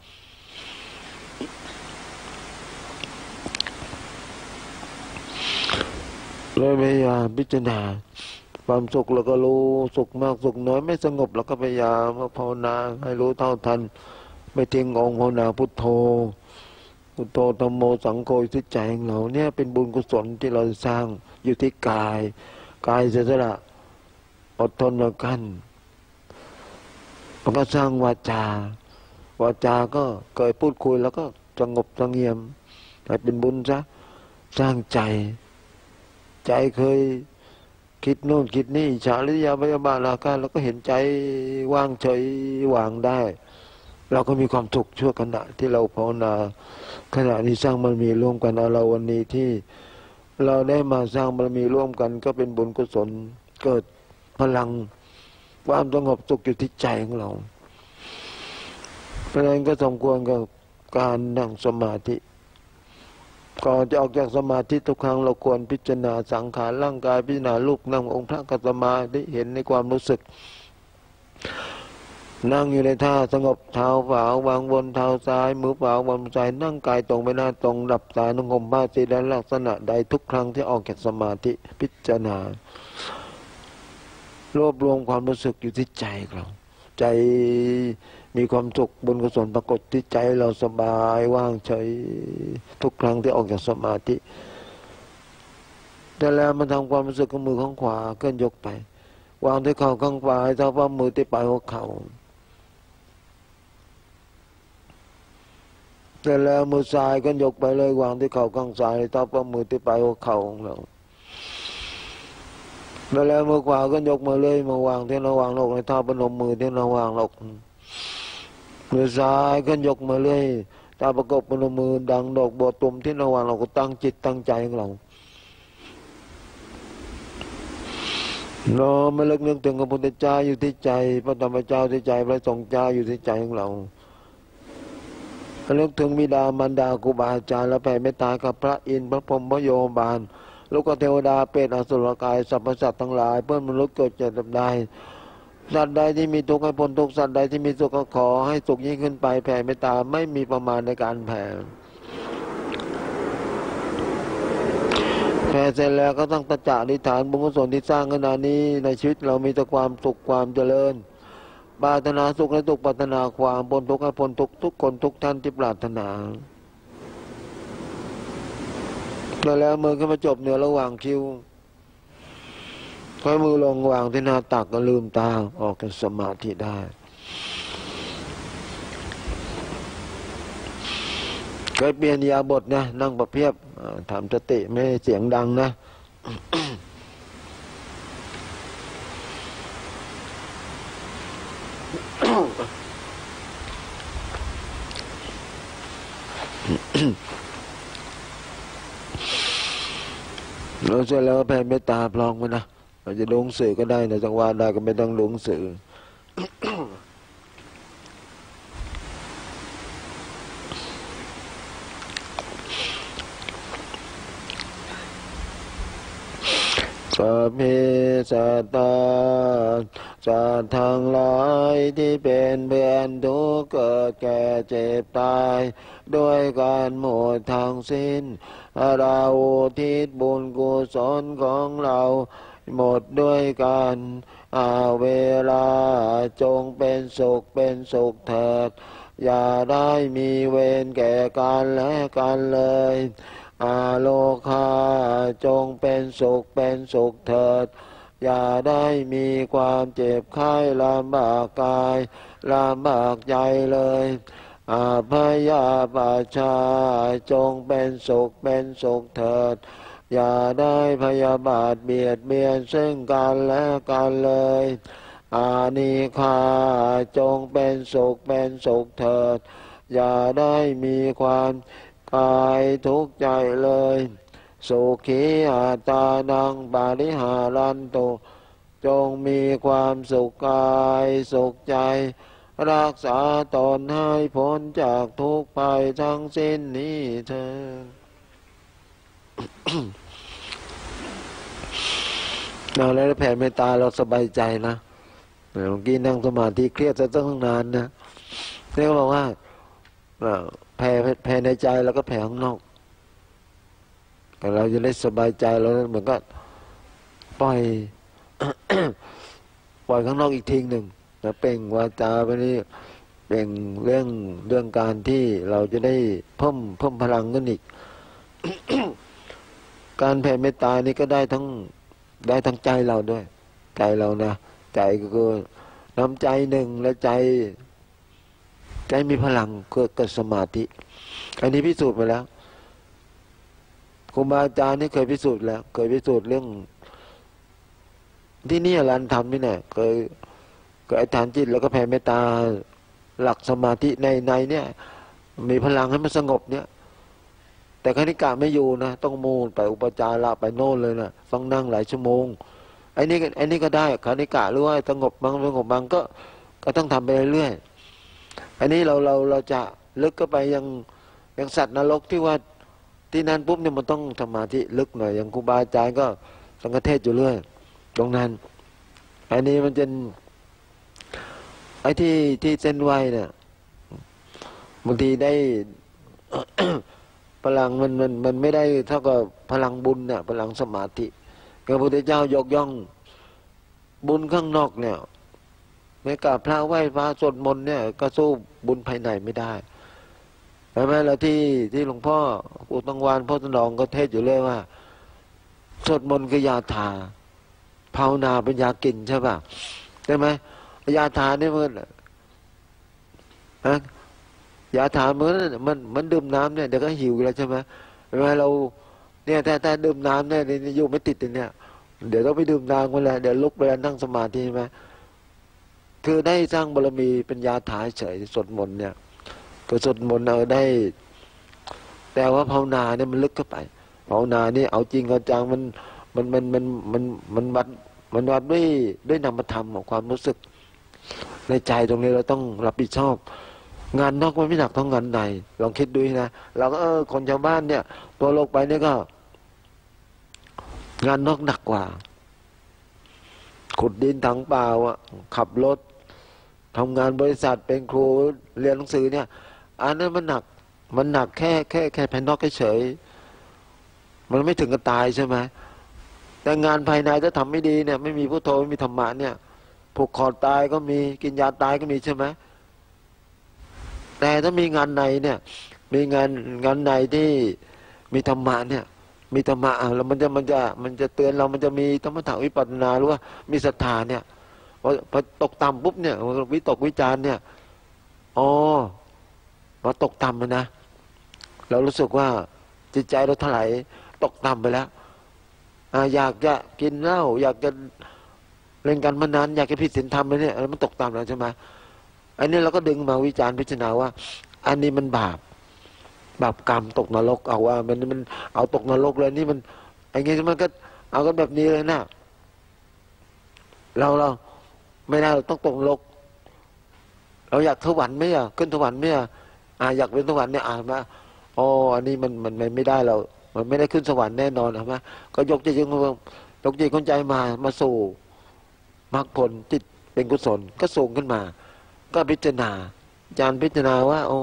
เลยพยายามพิจารณาความสุขเราก็รู้สุขมากสุขน้อยไม่สงบเราก็พยายามภาวนาให้รู้เท่าทันไม่ทิ้งองค์ภาวนาพุทโธพุทโธธัมโมสังโฆที่ใจของเราเนี่ยเป็นบุญกุศลที่เราสร้างอยู่ที่กายกายเสียสละอดทนมากันมันก็สร้างวาจาวาจาก็เคยพูดคุยแล้วก็สงบสงเงียมให้เป็นบุญซะสร้างใจใจเคยคิดโน่นคิดนี่ฉาลิยาพยาบาลอาการเราก็เห็นใจว่างเฉยวางได้เราก็มีความสุขชั่วขณะที่เราภาวนาขณะนี้สร้างบารมีร่วมกันเราวันนี้ที่เราได้มาสร้างบารมีร่วมกันก็เป็นบุญกุศลเกิดพลังความสงบสุขอยู่ที่ใจของเราเพราะฉะนั้นก็สมควรกับการนั่งสมาธิก่อนจะออกจากสมาธิทุกครั้งเราควรพิจารณาสังขารร่างกายพิจารณารูปนั่งองค์พระกัสมาได้เห็นในความรู้สึกนั่งอยู่ในท่าสงบเท้าฝาวางบนเท้าซ้ายมือฝาวางบนซ้ายนั่งกายตรงไปหน้าตรงหลับตานุ่งห่มผ้าสีแดงลักษณะใดทุกครั้งที่ออกจากสมาธิพิจารณารวบรวมความรู้สึกอยู่ที่ใจเราใจมีความสุขบุญกุศลปรากฏที่ใจเราสบายว่างเฉยทุกครั้งที่ออกจากสมาธิแต่แล้วมันทำความรู้สึกของมือข้างขวาเคลื่อนยกไปวางที่เข่าข้างขวาให้เท่าว่ามือที่ปลายหัวเข่าแต่แล้วมือซ้ายก็ยกไปเลยวางที่เข่าข้างซ้ายเท่าว่ามือที่ปลายหัวเข่าของเราแล้วแล้วมือขวาก็ยกมาเลยมาวางที่เราวางลงในเท้าพนมมือที่เราวางลงมือซ้ายก็ยกมาเลยตาประกบพนมมือดังดอกบัวตุ่มที่เราวางเราก็ตั้งจิตตั้งใจของเราเราไม่เลิกนึกถึงพระพุทธเจ้าอยู่ที่ใจพระธรรมเจ้าที่ใจพระสงฆ์เจ้าอยู่ที่ใจของเราเลิกถึงบิดามารดาครูบาอาจารย์และแผ่เมตตากับพระอินทร์พระพรหมพระโยบาลลูกเทวดาเปรตอสุรกายสรรพสัตว์ทั้งหลายเพื่อนมนุษย์เกิดเจ็บได้สัตว์ใดที่มีทุกข์ให้พ้นทุกข์สัตว์ใดที่มีสุขก็ขอให้สุขยิ่งขึ้นไปแผ่เมตตาไม่มีประมาณในการแผ่แผ่เสร็จแล้วก็ต้องตะจ่าอธิษฐานบุญกุศลที่สร้างขณะนี้ในชีวิตเรามีแต่ความสุขความเจริญปรารถนาสุขและทุกข์ปรารถนาความพ้นทุกข์ให้พ้นทุกข์ทุกคนทุกท่านที่ปรารถนาแล้วแล้วมือก็มาจบเหนือระหว่างคิ้วค่อยมือลงวางที่หน้าตักก็ลืมตาออกจากสมาธิได้เคยเปลี่ยนยาบทนะนั่งประเพียบทำสติไม่เสียงดังนะ เราเสร็จแล้วแผ่เมตตาพลองไว้นะเราจะลงสื่อก็ได้นะจังหวะได้ก็ไม่ต้องลงสื่อ สัพเพสัตตาสัตว์ทั้งหลายที่เป็นเพื่อนทุกข์เกิดแก่เจ็บตายด้วยการหมดทางสิ้นเราอุทิศบุญกุศลของเราหมดด้วยกันอาเวลาจงเป็นสุขเป็นสุขเถิดอย่าได้มีเวรแก่กันและกันเลยอาโลคาจงเป็นสุขเป็นสุขเถิดอย่าได้มีความเจ็บไข้ลำบากกายลำบากใจเลยอาพยาปาชาจงเป็นสุขเป็นสุขเถิดอย่าได้พยาบาทเบียดเบียนซึ่งกันและกันเลยอานิคาจงเป็นสุขเป็นสุขเถิดอย่าได้มีความกายทุกข์ใจเลยสุขีอัตานังปาริหารันตุจงมีความสุขกายสุขใจรักษาตนให้พ้นจากทุกข์ภัยทั้งสิ้นนี้เถิด เราแล้วแผ่เมตตาเราสบายใจนะเมื่อกี้นั่งสมาธิเครียดซะตั้งนานนะเรียกบอกว่าแผ่แผ่ในใจแล้วก็แผ่ข้างนอกแต่เราจะได้สบายใจเราเหมือนก็ปล่อย ปล่อยข้างนอกอีกทีหนึ่งนะเปล่งวาจาไปนี่เปล่งเรื่องเรื่องการที่เราจะได้เพิ่มเพิ่มพลังขึ้นอีก การแผ่เมตตานี่ก็ได้ทั้งได้ทั้งใจเราด้วยใจเรานะใจก็คือน้ำใจหนึ่งและใจใจมีพลังเกิดกับสมาธิอันนี้พิสูจน์มาแล้วครูบาอาจารย์นี่เคยพิสูจน์แล้วเคยพิสูจน์เรื่องที่นี่ร้านทำนี่แน่เคยเคยอธิษฐานจิตแล้วก็แผ่เมตตาหลักสมาธิในในเนี่ยมีพลังให้มันสงบเนี่ยแต่คณิกะไม่อยู่นะต้องมูนไปอุปจาระไปโน่นเลยนะต้องนั่งหลายชั่วโมงไอ้นี่ไอ้นี่ก็ได้คณิกะหรือว่าสงบบางสงบบางก็ก็ต้องทำไปเรื่อยๆอันนี้เราเราเราจะลึกก็ไปยังยังสัตว์นรกที่ว่าที่นั่นปุ๊บเนี่ยมันต้องสมาธิลึกหน่อยอย่างครูบาอาจารย์ก็สังฆเทศอยู่เรื่อยตรงนั้นอันนี้มันจะไอ้ที่ที่เส้นไหวเนี่ยบางทีได้ พลังมันมันมันไม่ได้เท่ากับพลังบุญเนี่ยพลังสมาธิพระพุทธเจ้ายกย่องบุญข้างนอกเนี่ยไม่กราบพระไหว้พระสวดมนต์เนี่ยก็สู้บุญภายในไม่ได้ใช่ไหมแล้วที่ที่หลวงพ่ออุตังวานพ่อสนองก็เทศอยู่เลยว่าสวดมนต์คือยาทาภาวนาเป็นยากินใช่ป่ะใช่ไหมยาทานี่มันฮะยาทาเหมือนมันมันดื่มน้ำเนี่ยเดี๋ยวก็หิวแล้วใช่ไหมเวลาเราเนี่ยถ้าถ้าดื่มน้ำเนี่ยอยู่ไม่ติดเนี่ยเดี๋ยวต้องไปดื่มน้ำกันแหละเดี๋ยวลุกไปนั่งสมาธิใช่ไหมคือได้สร้างบารมีเป็นยาถาเฉยสวดมนต์เนี่ยก็สวดมนต์เอาได้แต่ว่าภาวนาเนี่ยมันลึกเข้าไปภาวนานี่เอาจริงเอาจังมันมันมันมันมันมันวัดมันวัดด้วยด้วยนามธรรมของความรู้สึกในใจตรงนี้เราต้องรับผิดชอบงานนอกมันไม่หนักเท่างานในลองคิดดูนะเราก็เออคนชาวบ้านเนี่ยตัวโลกไปเนี่ยก็งานนอกหนักกว่าขุดดินถังเปล่าอ่ะขับรถทำงานบริษัทเป็นครูเรียนหนังสือเนี่ยอันนั้นมันหนักมันหนักแค่แค่แค่ภายนอกเฉยมันไม่ถึงกับตายใช่ไหมแต่งานภายในถ้าทำไม่ดีเนี่ยไม่มีพุทโธไม่มีธรรมะเนี่ยผูกคอตายก็มีกินยาตายก็มีใช่ไหมแต่ถ้ามีงานในเนี่ยมีงานงานในที่มีธรรมะเนี่ยมีธรรมะแล้วมันจะมันจะมันจะเตือนเรามันจะมีธรรมะวิปัสสนาหรือว่ามีศรัทธาเนี่ยพอพอตกต่ำปุ๊บเนี่ยวิตกวิจารเนี่ยอ๋อพอตกต่ำเลยนะเรารู้สึกว่าจิตใจเราถลายตกต่ำไปแล้วอยากจะกินเหล้าอยากจะเล่นการพนันอยากจะผิดศีลธรรมเลยเนี่ยมันตกต่ำแล้วใช่ไหมอันนี้เราก็ดึงมาวิจารณ์พิจารณาว่า อันนี้มันบาปบาปกรรมตกนรกเอาว่ามันมันเอาตกนรกเลยนี่มันไอ้เงี้ยมันก็เอากันแบบนี้เลยนะเราเราไม่ได้เราต้องตกนรกเราอยากสวรรค์ไหมอ่ะขึ้นสวรรค์ไหมอ่ะอ่าอยากเป็นสวรรค์เนี่ยอ่านมาอ๋ออันนี้มันมันไม่ได้เรามันไม่ได้ขึ้นสวรรค์แน่นอนใช่ไหมก็ยกใจยกใจคนใจมามาสู่มรรคผลจิตเป็นกุศลก็สูงขึ้นมาก็พิจารณาอาจารย์พิจารณาว่าโอ้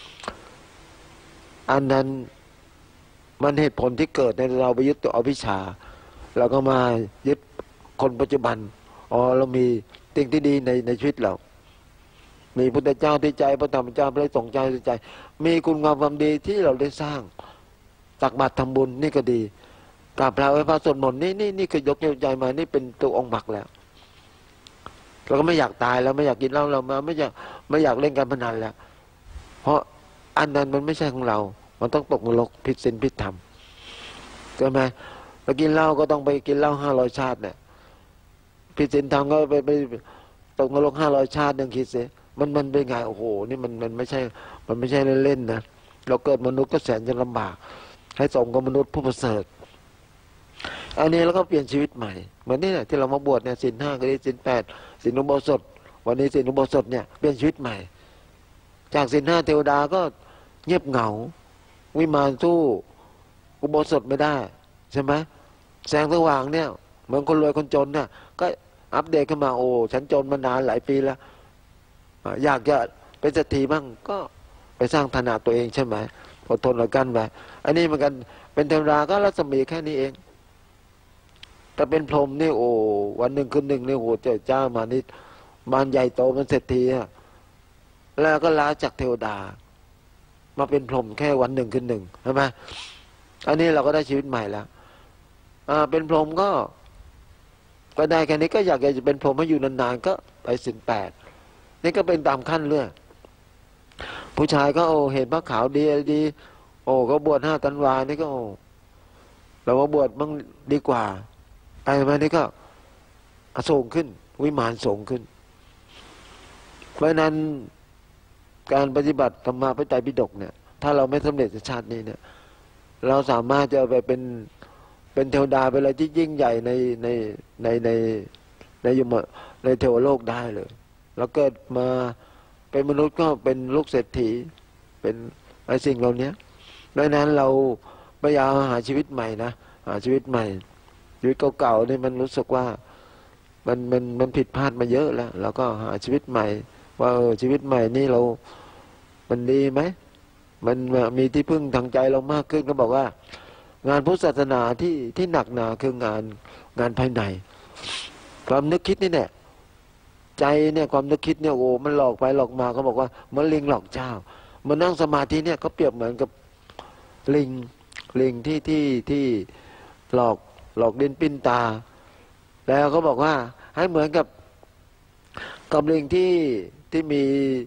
อันนั้นมันเหตุผลที่เกิดในเราไปยึดตัวอวิชชาเราก็มายึดคนปัจจุบันอ๋อเรามีสิ่งที่ดีในในชีวิตเรามีพุทธเจ้าที่ใจพระธรรมเจ้าพระสงฆ์เจ้าที่ใจมีคุณงามความดีที่เราได้สร้างตักบาตรทำบุญนี่ก็ดีกราบพระไหว้พระสวดมนต์นี่นี่นี่คือยกใจมานี่เป็นตัวองค์มรรคแล้วเราก็ไม่อยากตายแล้วไม่อยากกินเหล้าเรามาไม่อยากไม่อยากเล่นการพนันแล้วเพราะอันนั้นมันไม่ใช่ของเรามันต้องตกนรกผิดศีลผิดธรรมใช่ไหมไปกินเหล้าก็ต้องไปกินเหล้าห้าร้อยชาติเนี่ยผิดศีลธรรมก็ไปไปตกนรกห้าร้อยชาติยังคิดเสียมันมันเป็นไงโอ้โหนี่มันมันไม่ใช่มันไม่ใช่เล่นๆนะเราเกิดมนุษย์ก็แสนจะลำบากให้สมกับมนุษย์ผู้ประเสริฐอันนี้แล้วก็เปลี่ยนชีวิตใหม่เหมือนนี่แหละที่เรามาบวชเนี่ยศีลห้าก็ได้ศีลแปดศีลอุโบสถวันนี้ศีลอุโบสถเนี่ยเปลี่ยนชีวิตใหม่จากศีลห้าเทวดาก็เงียบเหงาวิมานสู้อุโบสถไม่ได้ใช่ไหมแสงสว่างเนี่ยเหมือนคนรวยคนจนเนี่ยก็อัปเดตขึ้นมาโอ้ฉันจนมานานหลายปีแล้วอยากจะเป็นเศรษฐีบ้างก็ไปสร้างฐานะตัวเองใช่ไหมอดทนอดกั้นไปอันนี้เหมือนกันเป็นเทวดาก็รัศมีแค่นี้เองแต่เป็นพรหมนี่โอ้วันหนึ่งคืนหนึ่งนี่โอ้เจ้าเจ้ามานี่บ้านใหญ่โตมันเศรษฐีอะแล้วก็ลาจากเทวดามาเป็นพรหมแค่วันหนึ่งคืนหนึ่งใช่ไหมอันนี้เราก็ได้ชีวิตใหม่แล้วอ่าเป็นพรหมก็ก็ได้แค่นี้ก็อยากจะเป็นพรหมให้อยู่นานๆก็ไปศีลแปดนี่ก็เป็นตามขั้นเรื่องผู้ชายก็โอ้เห็นพระขาวดีดีโอ้ก็บวชห้าธันวานี่ก็โอ้เรามาบวชมั่งดีกว่าไอ้มานี่ก็สูงขึ้นวิมานสูงขึ้นเพราะนั้นการปฏิบัติธรรมะพระไตรปิฎกเนี่ยถ้าเราไม่สำเร็จในชาตินี้เนี่ยเราสามารถจะไปเป็นเป็นเทวดาเป็นอะไรที่ยิ่งใหญ่ในในในในในยมในเทวโลกได้เลยเราเกิดมาเป็นมนุษย์ก็เป็นลูกเศรษฐีเป็นไอ้สิ่งเหล่านี้ดังนั้นเราพยายามหาชีวิตใหม่นะหาชีวิตใหม่ชีวิตเก่าๆนี่มันรู้สึกว่ามันมันมันผิดพลาดมาเยอะแล้วเราก็หาชีวิตใหม่ว่าเออชีวิตใหม่นี่เรามันดีไหมมันมีที่พึ่งทางใจเรามากขึ้นก็บอกว่างานพุทธศาสนาที่ที่หนักหนาคืองานงานภายในความนึกคิดนี่แหละใจเนี่ยความนึกคิดเนี่ยโอ้มันหลอกไปหลอกมาเขาบอกว่าเหมือนลิงหลอกเจ้ามันนั่งสมาธิเนี่ยเขาเปรียบเหมือนกับลิงลิงที่ที่ที่หลอกหลอกดินปิ้นตาแล้วเขาบอกว่าให้เหมือนกับกับลิงที่ที่มี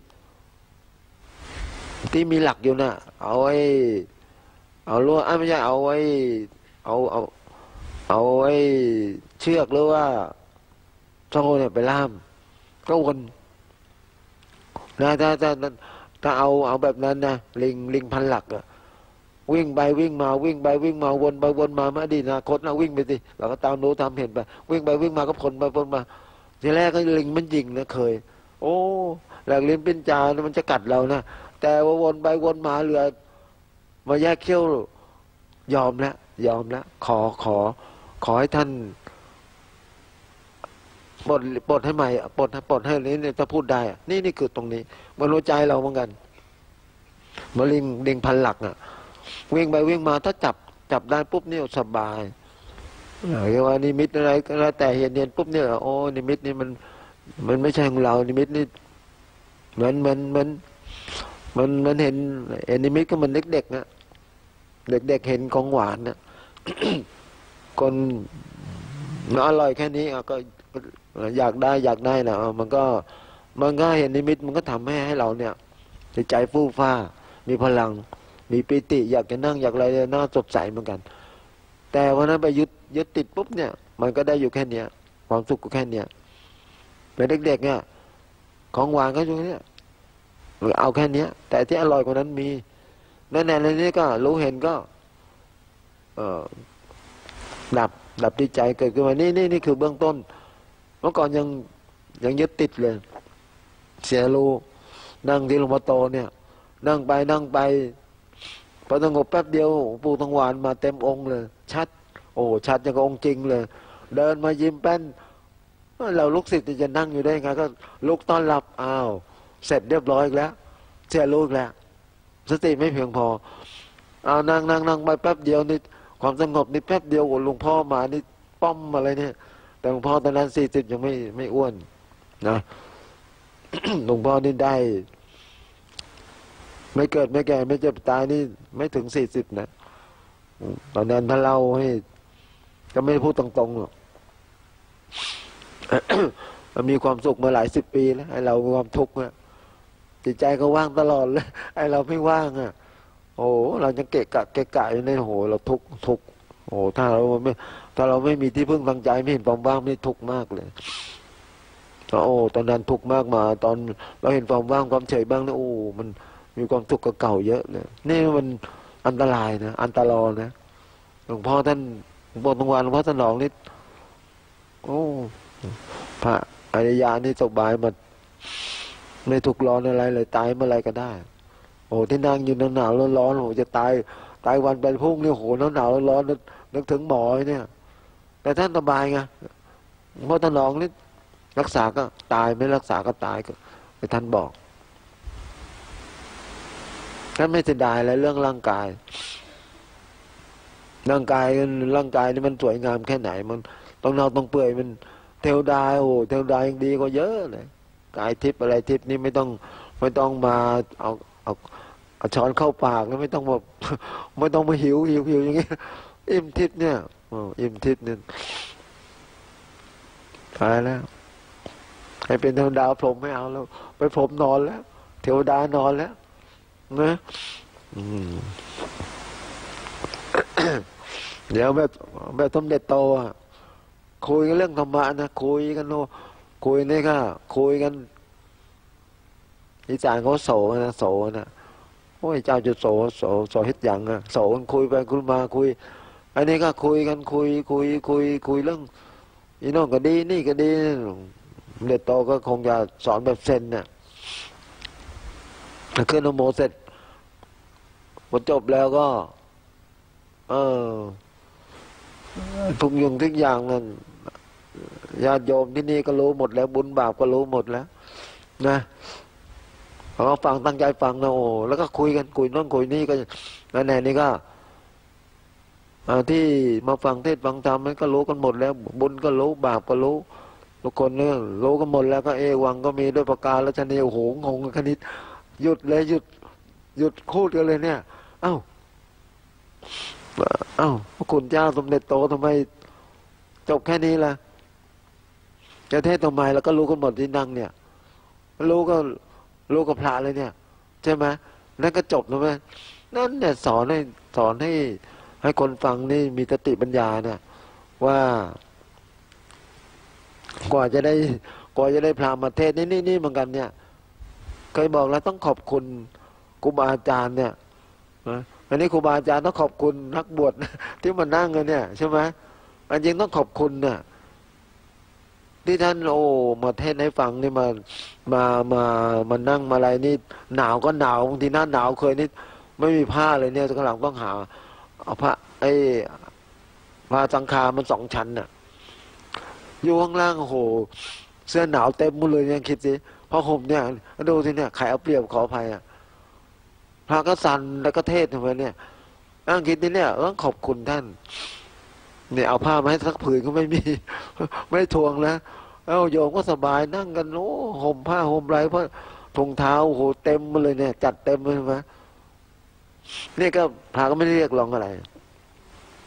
ที่มีหลักอยู่น่ะเอาไว้เอาลวดอ่ะไม่ใช่เอาไว้เอาเอาเอาไว้เชือกหรือว่าโซ่เนี่ยไปล่ามก็วนนะถ้าถ้าถ้าเอาเอาแบบนั้นนะลิงลิงพันหลักอะวิ่งไปวิ่งมาวิ่งไปวิ่งมาวนไปวนมาไม่ดีนะคตนะวิ่งไปสิเราก็ตามรู้ตามเห็นไปวิ่งไปวิ่งมาก็ผลไปผลมาทีแรกก็ลิงมันยิงนะเคยโอ้แหลกลิ้นเป็นจามันจะกัดเรานะแต่ว่าวนไปวนมาเหลือมาแยกเขี้ยวยอมแล้วยอมแล้วขอขอขอให้ท่านปลดปลดให้ใหม่ปลดปลดให้นี้เนี่ยจะพูดได้นี่นี่คือตรงนี้มันรู้ใจเราเหมือนกันมาลิงลิงพันหลักอ่ะวิ่งไปวิ่งมาถ้าจับจับได้ปุ๊บเนี่ยสบายเรียกว่านิมิตอะไรก็แล้วแต่เห็นเห็นปุ๊บเนี่ยโอ้นิมิตนี่มันมันไม่ใช่ของเรานิมิตนี่เหมือนเหมือนเหมือนมันมันเห็นเห็นนิมิตก็มันเด็กๆนะเด็กๆเห็นของหวานนะคนอร่อยแค่นี้ก็อยากได้อยากได้นะมันก็มันก็เห็นนิมิตมันก็ทำให้ให้เราเนี่ยใจฟู่ฟ้ามีพลังมีปิติอยากจะนั่งอยากอะไรน่าสดใสเหมือนกันแต่วันนั้นไปยึดยึดติดปุ๊บเนี่ยมันก็ได้อยู่แค่เนี้ยความสุขก็แค่เนี้ยเป็นเด็กๆเนี่ยของหวานก็อยู่เนี่ยเอาแค่เนี้ยแต่ที่อร่อยกว่านั้นมีนั่นแหละในนี้ก็รู้เห็นก็เออดับดับที่ใจเกิดขึ้นมานี่นี่นี่คือเบื้องต้นเมื่อก่อนยังยังยึดติดเลยเสียรู้นั่งที่หลวงพ่อโตเนี่ยนั่งไปนั่งไปพอสงบแป๊บเดียวปู่ทองหวานมาเต็มองค์เลยชัดโอ้ชัดอย่างกับองค์จริงเลยเดินมายิ้มแป้นเราลูกศิษย์จะนั่งอยู่ได้ไงก็ลุกต้อนรับอ้าวเสร็จเรียบร้อยแล้วเสียรู้แล้วสติไม่เพียงพอเอานั่งนั่งนั่งไปแป๊บเดียวนี่ความสงบนี่แป๊บเดียวหลวงพ่อมานี่ป้อมอะไรเนี่ยแต่หลวงพ่อตอนนั้นสี่สิบยังไม่ไม่อ้วนนะ หลวงพ่อนี่ได้ไม่เกิดไม่แก่ไม่เจ็บตายนี่ไม่ถึงสี่สิบนะตอนนั้นถ้าเล่าให้ก็ไม่พูดตรงๆหรอก มันมีความสุขมาหลายสิบปีแล้วไอ้เรามีความทุกข์อะจิตใจก็ว่างตลอดเลยไอ้เราไม่ว่างอ่ะโอ้เราจะเกะกะเกะกะอยู่ในโหเราทุกข์ทุกข์โอ้ถ้าเราไม่ถ้าเราไม่มีที่พึ่งทางใจไม่เห็นความว่างนี่ทุกข์มากเลยโอ้ตอนนั้นทุกข์มากมาตอนเราเห็นความว่างความเฉยบ้างนะโอ้มันมีความสุขกับเก่าเยอะเลยนี่มันอันตรายนะอันตรายนะหลวงพ่อท่านหลวงพ่อทองหวานหลวงพ่อท่านหลองนี่โอ้พระอริยานี่สบายมาไม่ทุกข์ร้อนอะไรเลยตายเมื่อไรก็ได้โอ้ที่นั่งอยู่หนาวๆร้อนๆโอ้จะตายตายวันเป็นพรุ่งนี่โหหนาวๆร้อนๆนึกถึงหมอเนี่ยแต่ท่านสบายไงเพราะท่านหลองนี่รักษาก็ตายไม่รักษาก็ตายก็ท่านบอกท่านไม่เสียดายอะไรเรื่องร่างกายร่างกายร่างกายนี่มันสวยงามแค่ไหนมันต้องเน่าต้องเปื่อยมันเทวดาโอ้เทวดายังดีกว่าเยอะเลยกายทิพย์อะไรทิพย์นี่ไม่ต้องไม่ต้องมาเอาเอาเอาช้อนเข้าปากแล้วไม่ต้องแบบไม่ต้องมาหิวหิวหิวอย่างเงี้ยอิ่มทิพย์เนี่ยอิ่มทิพย์เนี่ยตายแล้วให้เป็นเทวดาพรหมไม่เอาแล้วไปพรหมนอนแล้วเทวดานอนแล้วนะเดี๋ยวแบบแบบสมเด็จโตอ่ะคุยกันเรื่องธรรมะนะคุยกันโนคุยนี่ค่ะคุยกันอีจานเขาโสนะโสนะโอ้ยเจ้าจะโสโสโสเฮ็ดอย่างอ่ะโสกันคุยไปคุยมาคุยอันนี้ก็คุยกันคุยคุยคุยคุยเรื่องอีโน่นก็ดีนี่ก็ดีเด็กโตก็คงจะสอนแบบเซนเนี่ยขึ้นนโมเสร็จพอจบแล้วก็เออทุกอย่างทุกอย่างนั่นญาติโยมที่นี่ก็รู้หมดแล้วบุญบาปก็รู้หมดแล้วนะเขาฟังตั้งใจฟังนะโอ้แล้วก็คุยกันคุยโน่นคุยนี่ก็นั่นแหละนี่ก็ที่มาฟังเทศฟังธรรมมันก็รู้กันหมดแล้วบุญก็รู้บาปก็รู้ทุกคนเนี่ยรู้กันหมดแล้วก็เอวังก็มีด้วยประการแล้วชนีโอ้โหงงกันคณิตหยุดเลยหยุดหยุดพูดกันเลยเนี่ยเอ้าเอ้าพระคุณเจ้าสมเด็จโตทำไมจบแค่นี้ล่ะจะเทศทำไมแล้วก็รู้กันหมดที่นั่งเนี่ยรู้ก็รู้กับพระเลยเนี่ยใช่ไหมนั่นก็จบแล้วไหมนั่นเนี่ยสอนให้สอนให้ให้คนฟังนี่มีสติปัญญาเนี่ยว่ากว่าจะได้กว่าจะได้พระมาเทศนี่นี่นี่เหมือนกันเนี่ยเคยบอกแล้วต้องขอบคุณครูบาอาจารย์เนี่ยนะอันนี้ครูบาอาจารย์ต้องขอบคุณนักบวชที่มานั่งกันเนี่ยใช่ไหมอันจริงต้องขอบคุณเนี่ยที่ท่านโอ้มาเทศให้ฟังนี่มามามามานั่งมาอะไรนี่หนาวก็หนาวบางทีหน้าหนาวเคยนี่ไม่มีผ้าเลยเนี่ยข้างหลังต้องหาเอาผ้าไอ้ผ้าสังคามันสองชั้นน่ะอยู่ข้างล่างโอ้โหเสื้อหนาวเต็มหมดเลยยังคิดสิพอห่มเนี่ยดูสิเนี่ยใครเอาเปรียบขออภัยอ่ะพระก็สั่นแล้วก็เทศทำไมเนี่ยนั่งคิดนี่เนี่ยต้องขอบคุณท่านเนี่ยเอาผ้ามาให้สักผืนก็ไม่มีไม่ทวงแล้วเอาโยมก็สบายนั่งกันโอ้ห่มผ้าห่มไรเพราะถุงเท้าโอ้โหเต็มมาเลยเนี่ยจัดเต็มเลยใช่ไหมนี่ก็พระก็ไม่ได้เรียกร้องอะไร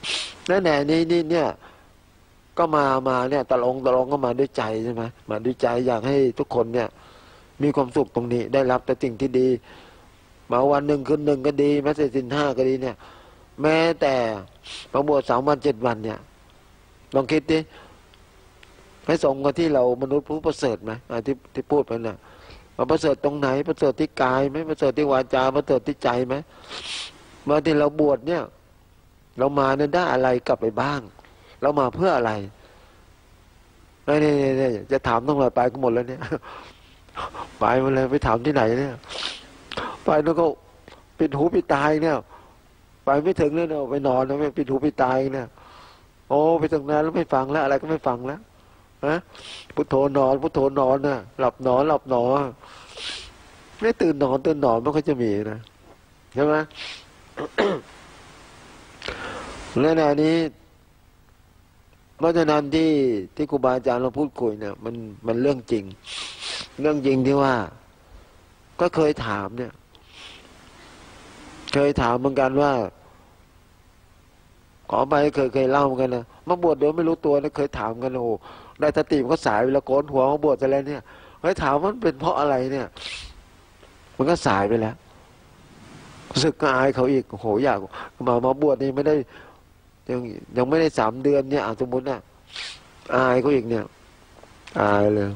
นั่นแหละนี่นี่เนี่ยก็มามาเนี่ยตะลงตะลงก็มาด้วยใจใช่ไหมมาด้วยใจอยากให้ทุกคนเนี่ยมีความสุขตรงนี้ได้รับแต่สิ่งที่ดีมาวันหนึ่งคืนหนึ่งก็ดีแม้แต่สินห้าก็ดีเนี่ยแม้แต่มาบวชสามวันเจ็ดวันเนี่ยลองคิดดิให้สมกับที่เรามนุษย์ผู้ประเสริฐไหมที่ที่พูดไปน่ะมาประเสริฐตรงไหนประเสริฐที่กายไหมประเสริฐที่วาจาประเสริฐที่ใจไหมเมื่อที่เราบวชเนี่ยเรามาเนี่ยได้อะไรกลับไปบ้างเรามาเพื่ออะไรนี่นี่นี่จะถามต้องเลยไปก็หมดแล้วเนี่ยไปมาเลยไปถามที่ไหนเนี่ยไปแล้วก็ปิดหูปิดตาเนี่ยไปไม่ถึงเลยเนาะไปนอนแล้วไม่ปิดหูปิดตาเนี่ยโอ้ไปตรงนั้นแล้วไม่ฟังแล้วอะไรก็ไม่ฟังแล้วฮะพุทโธนอนพุทโธนอนน่ะหลับนอนหลับนอนไม่ตื่นนอนตื่นนอนไม่ค่อยจะมีนะใช่ไหม และในนี้เพราะฉะนั้นที่ที่ครูบาอาจารย์เราพูดคุยเนี่ยมันมันเรื่องจริงเรื่องจริงที่ว่าก็เคยถามเนี่ยเคยถามเหมือนกันว่าขอไปเคยเคยเล่าเหมือนกันนะมาบวชโดยไม่รู้ตัวนะเคยถามกันโอ้ได้สติมันก็สายเวลาโกนหัวมาบวชจะแล้วเนี่ยเฮ้ยถามมันเป็นเพราะอะไรเนี่ยมันก็สายไปแล้วรู้สึกอายเขาอีกโอ้โหอยากมามาบวชนี่ไม่ได้ยังยังไม่ได้สามเดือนเนี่ยสมมติน่ะอายเขาอีกเนี่ยอายเลย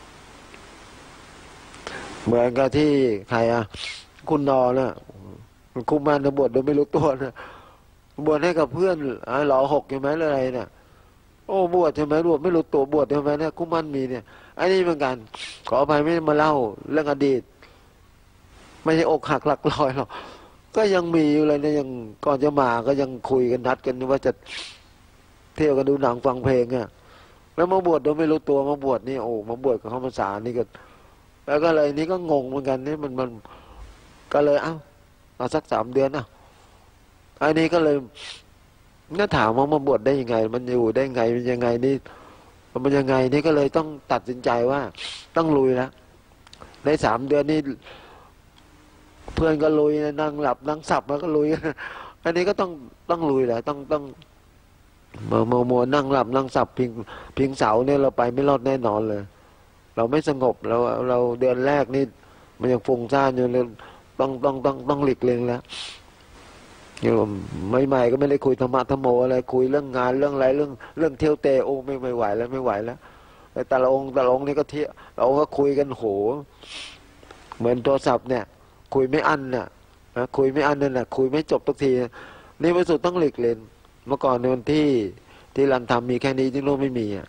เหมือนกับที่ใครอ่ะคุณนอน่ะคุมมันบวชโดยไม่รู้ตัวนะบวชให้กับเพื่อนหล่อหกใช่ไหมอะไรเนี่ยโอ้บวชใช่ไหมบวชไม่รู้ตัวบวชใช่ไหมเนี่ยคุมมันมีเนี่ยอันนี้เหมือนกันขออภัยไม่มาเล่าเรื่องอดีตไม่ใช่อกหักหลักลอยหรอกก็ยังมีอยู่เลยเนี่ยยังก่อนจะมาก็ยังคุยกันนัดกันว่าจะเที่ยวกันดูหนังฟังเพลงอ่ะแล้วมาบวชโดยไม่รู้ตัวมาบวชนี่โอ้มาบวชกับเข้าพรรษานี่ก็แล้วก็เลยนี่ก็งงเหมือนกันนี่มันมันก็เลยเอ้าเอาสักสามเดือนอ่ะอันนี้ก็เลยน่าถามว่ามาบวชได้ยังไงมันอยู่ได้ยังไงมันยังไงนี่มันยังไงนี่ก็เลยต้องตัดสินใจว่าต้องลุยแล้วในสามเดือนนี่เพื่อนก็ลุยนั่งหลับนั่งสับแล้วก็ลุยอันนี้ก็ต้องต้องลุยแหละต้องต้องมัวมัวนั่งหลับนั่งสับพิงพิงเสาเนี่ยเราไปไม่รอดแน่นอนเลยเราไม่สงบเราเราเดือนแรกนี่มันยังฟุ้งซ่านอยู่เลยต้องต้องต้องต้องหลีกเลี่ยงแล้วอยู่ใหม่ๆก็ไม่ได้คุยธรรมะธรรมโมอะไรคุยเรื่องงานเรื่องอะไรเรื่องเรื่องเที่ยวเตะโอ้ไม่ไม่ไหวแล้วไม่ไหวแล้วแต่ละองค์แต่ละองค์นี่ก็เที่ยวเราก็คุยกันโหเหมือนโทรศัพท์เนี่ยคุยไม่อั้นน่ะนะคุยไม่อั้นนั่นแหละคุยไม่จบทุกทีนี่ประสุดต้องหลีกเล่นเมื่อก่อนในวันที่ที่รันทำมีแค่นี้ที่โน้นไม่มีอ่ะ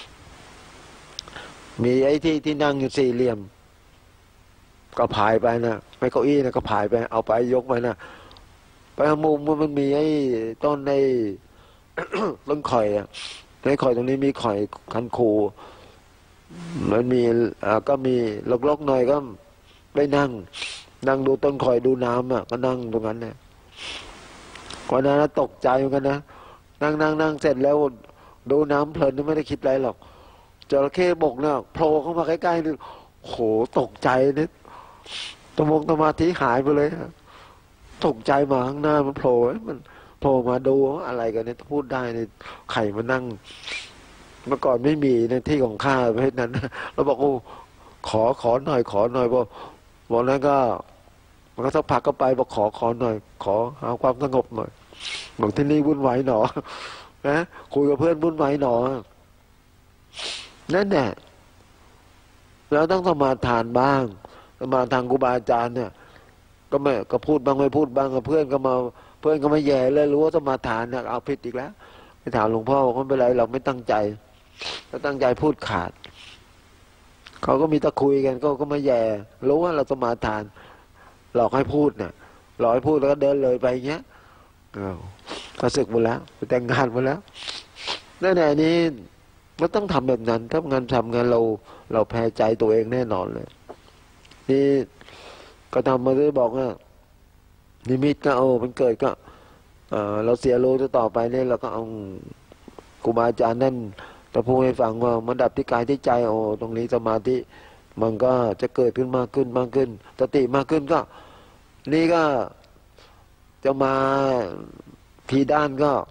มีไอ้ที่ที่นั่งอยู่สี่เหลี่ยมก็ผายไปนะไม่เก้าอี้นะก็ผายไปเอาไปยกไปนะไปมุมมันมีไอ้ต้นใน ต้นข่อยอ่ะในข่อยตรงนี้มีข่อยคันคูมันมีอ่าก็มีลกๆหน่อยก็ไปนั่งนั่งดูต้นข่อยดูน้ำอ่ะก็นั่งตรงนั้นเนี่ยวันนั้นตกใจเหมือนกันนะนั่งนั่งนั่งเสร็จแล้วดูน้ำเพลินไม่ได้คิดอะไรหรอกจระเข้บกเนี่ยโผล่เข้ามาใกล้ๆนี่โหตกใจเนี่ยตมงสมาธิหายไปเลยตกใจมาข้างหน้ามันโผล่มันโผล่มาดูอะไรกันเนี่ยพูดได้เนี่ยไข่มานั่งเมื่อก่อนไม่มีในที่ของข้าประเภทนั้นเราบอกโอ้ขอขอหน่อยขอหน่อยบอกบอกนั้นก็มันก็สักพักก็ไปบอกขอขอหน่อย ขอหาความสงบหน่อยบอกที่นี่วุ่นวายหนอนะคุยกับเพื่อนวุ่นวายหนอนั่นแหละเราต้องสมาทานบ้างสมาทานครูบาอาจารย์เนี่ยก็ไม่ก็พูดบ้างไม่พูดบ้างกับเพื่อนก็มาเพื่อนก็มาแย่เลยรู้ว่าสมาทานเนี่ยเอาผิดอีกแล้วไปถามหลวงพ่อบอกไม่เป็นไรเราไม่ตั้งใจเราตั้งใจพูดขาดเขาก็มีตะคุยกันก็ก็มาแย่รู้ว่าเราสมาทานหลอกให้พูดเนี่ยหลอกให้พูดแล้วก็เดินเลยไปอย่างเงี้ยก็ศึกหมดแล้วไปแต่งงานหมดแล้วนั่นแหละนี้เราต้องทำแบบนั้นถ้างานทำงานเราเราแพ้ใจตัวเองแน่นอนเลยนี่ก็ทำมาด้วยบอกว่านิมิตก็เอามันเกิดก็เออเราเสียรู้ต่อไปเนี่ยเราก็เอาครูบาอาจารย์นั่นจะพูดให้ฟังว่ามันดับที่กายที่ใจโอ้ตรงนี้สมาธิมันก็จะเกิดขึ้นมากขึ้นมากขึ้นสติมากขึ้นก็นี่ก็จะมาทีด้านก็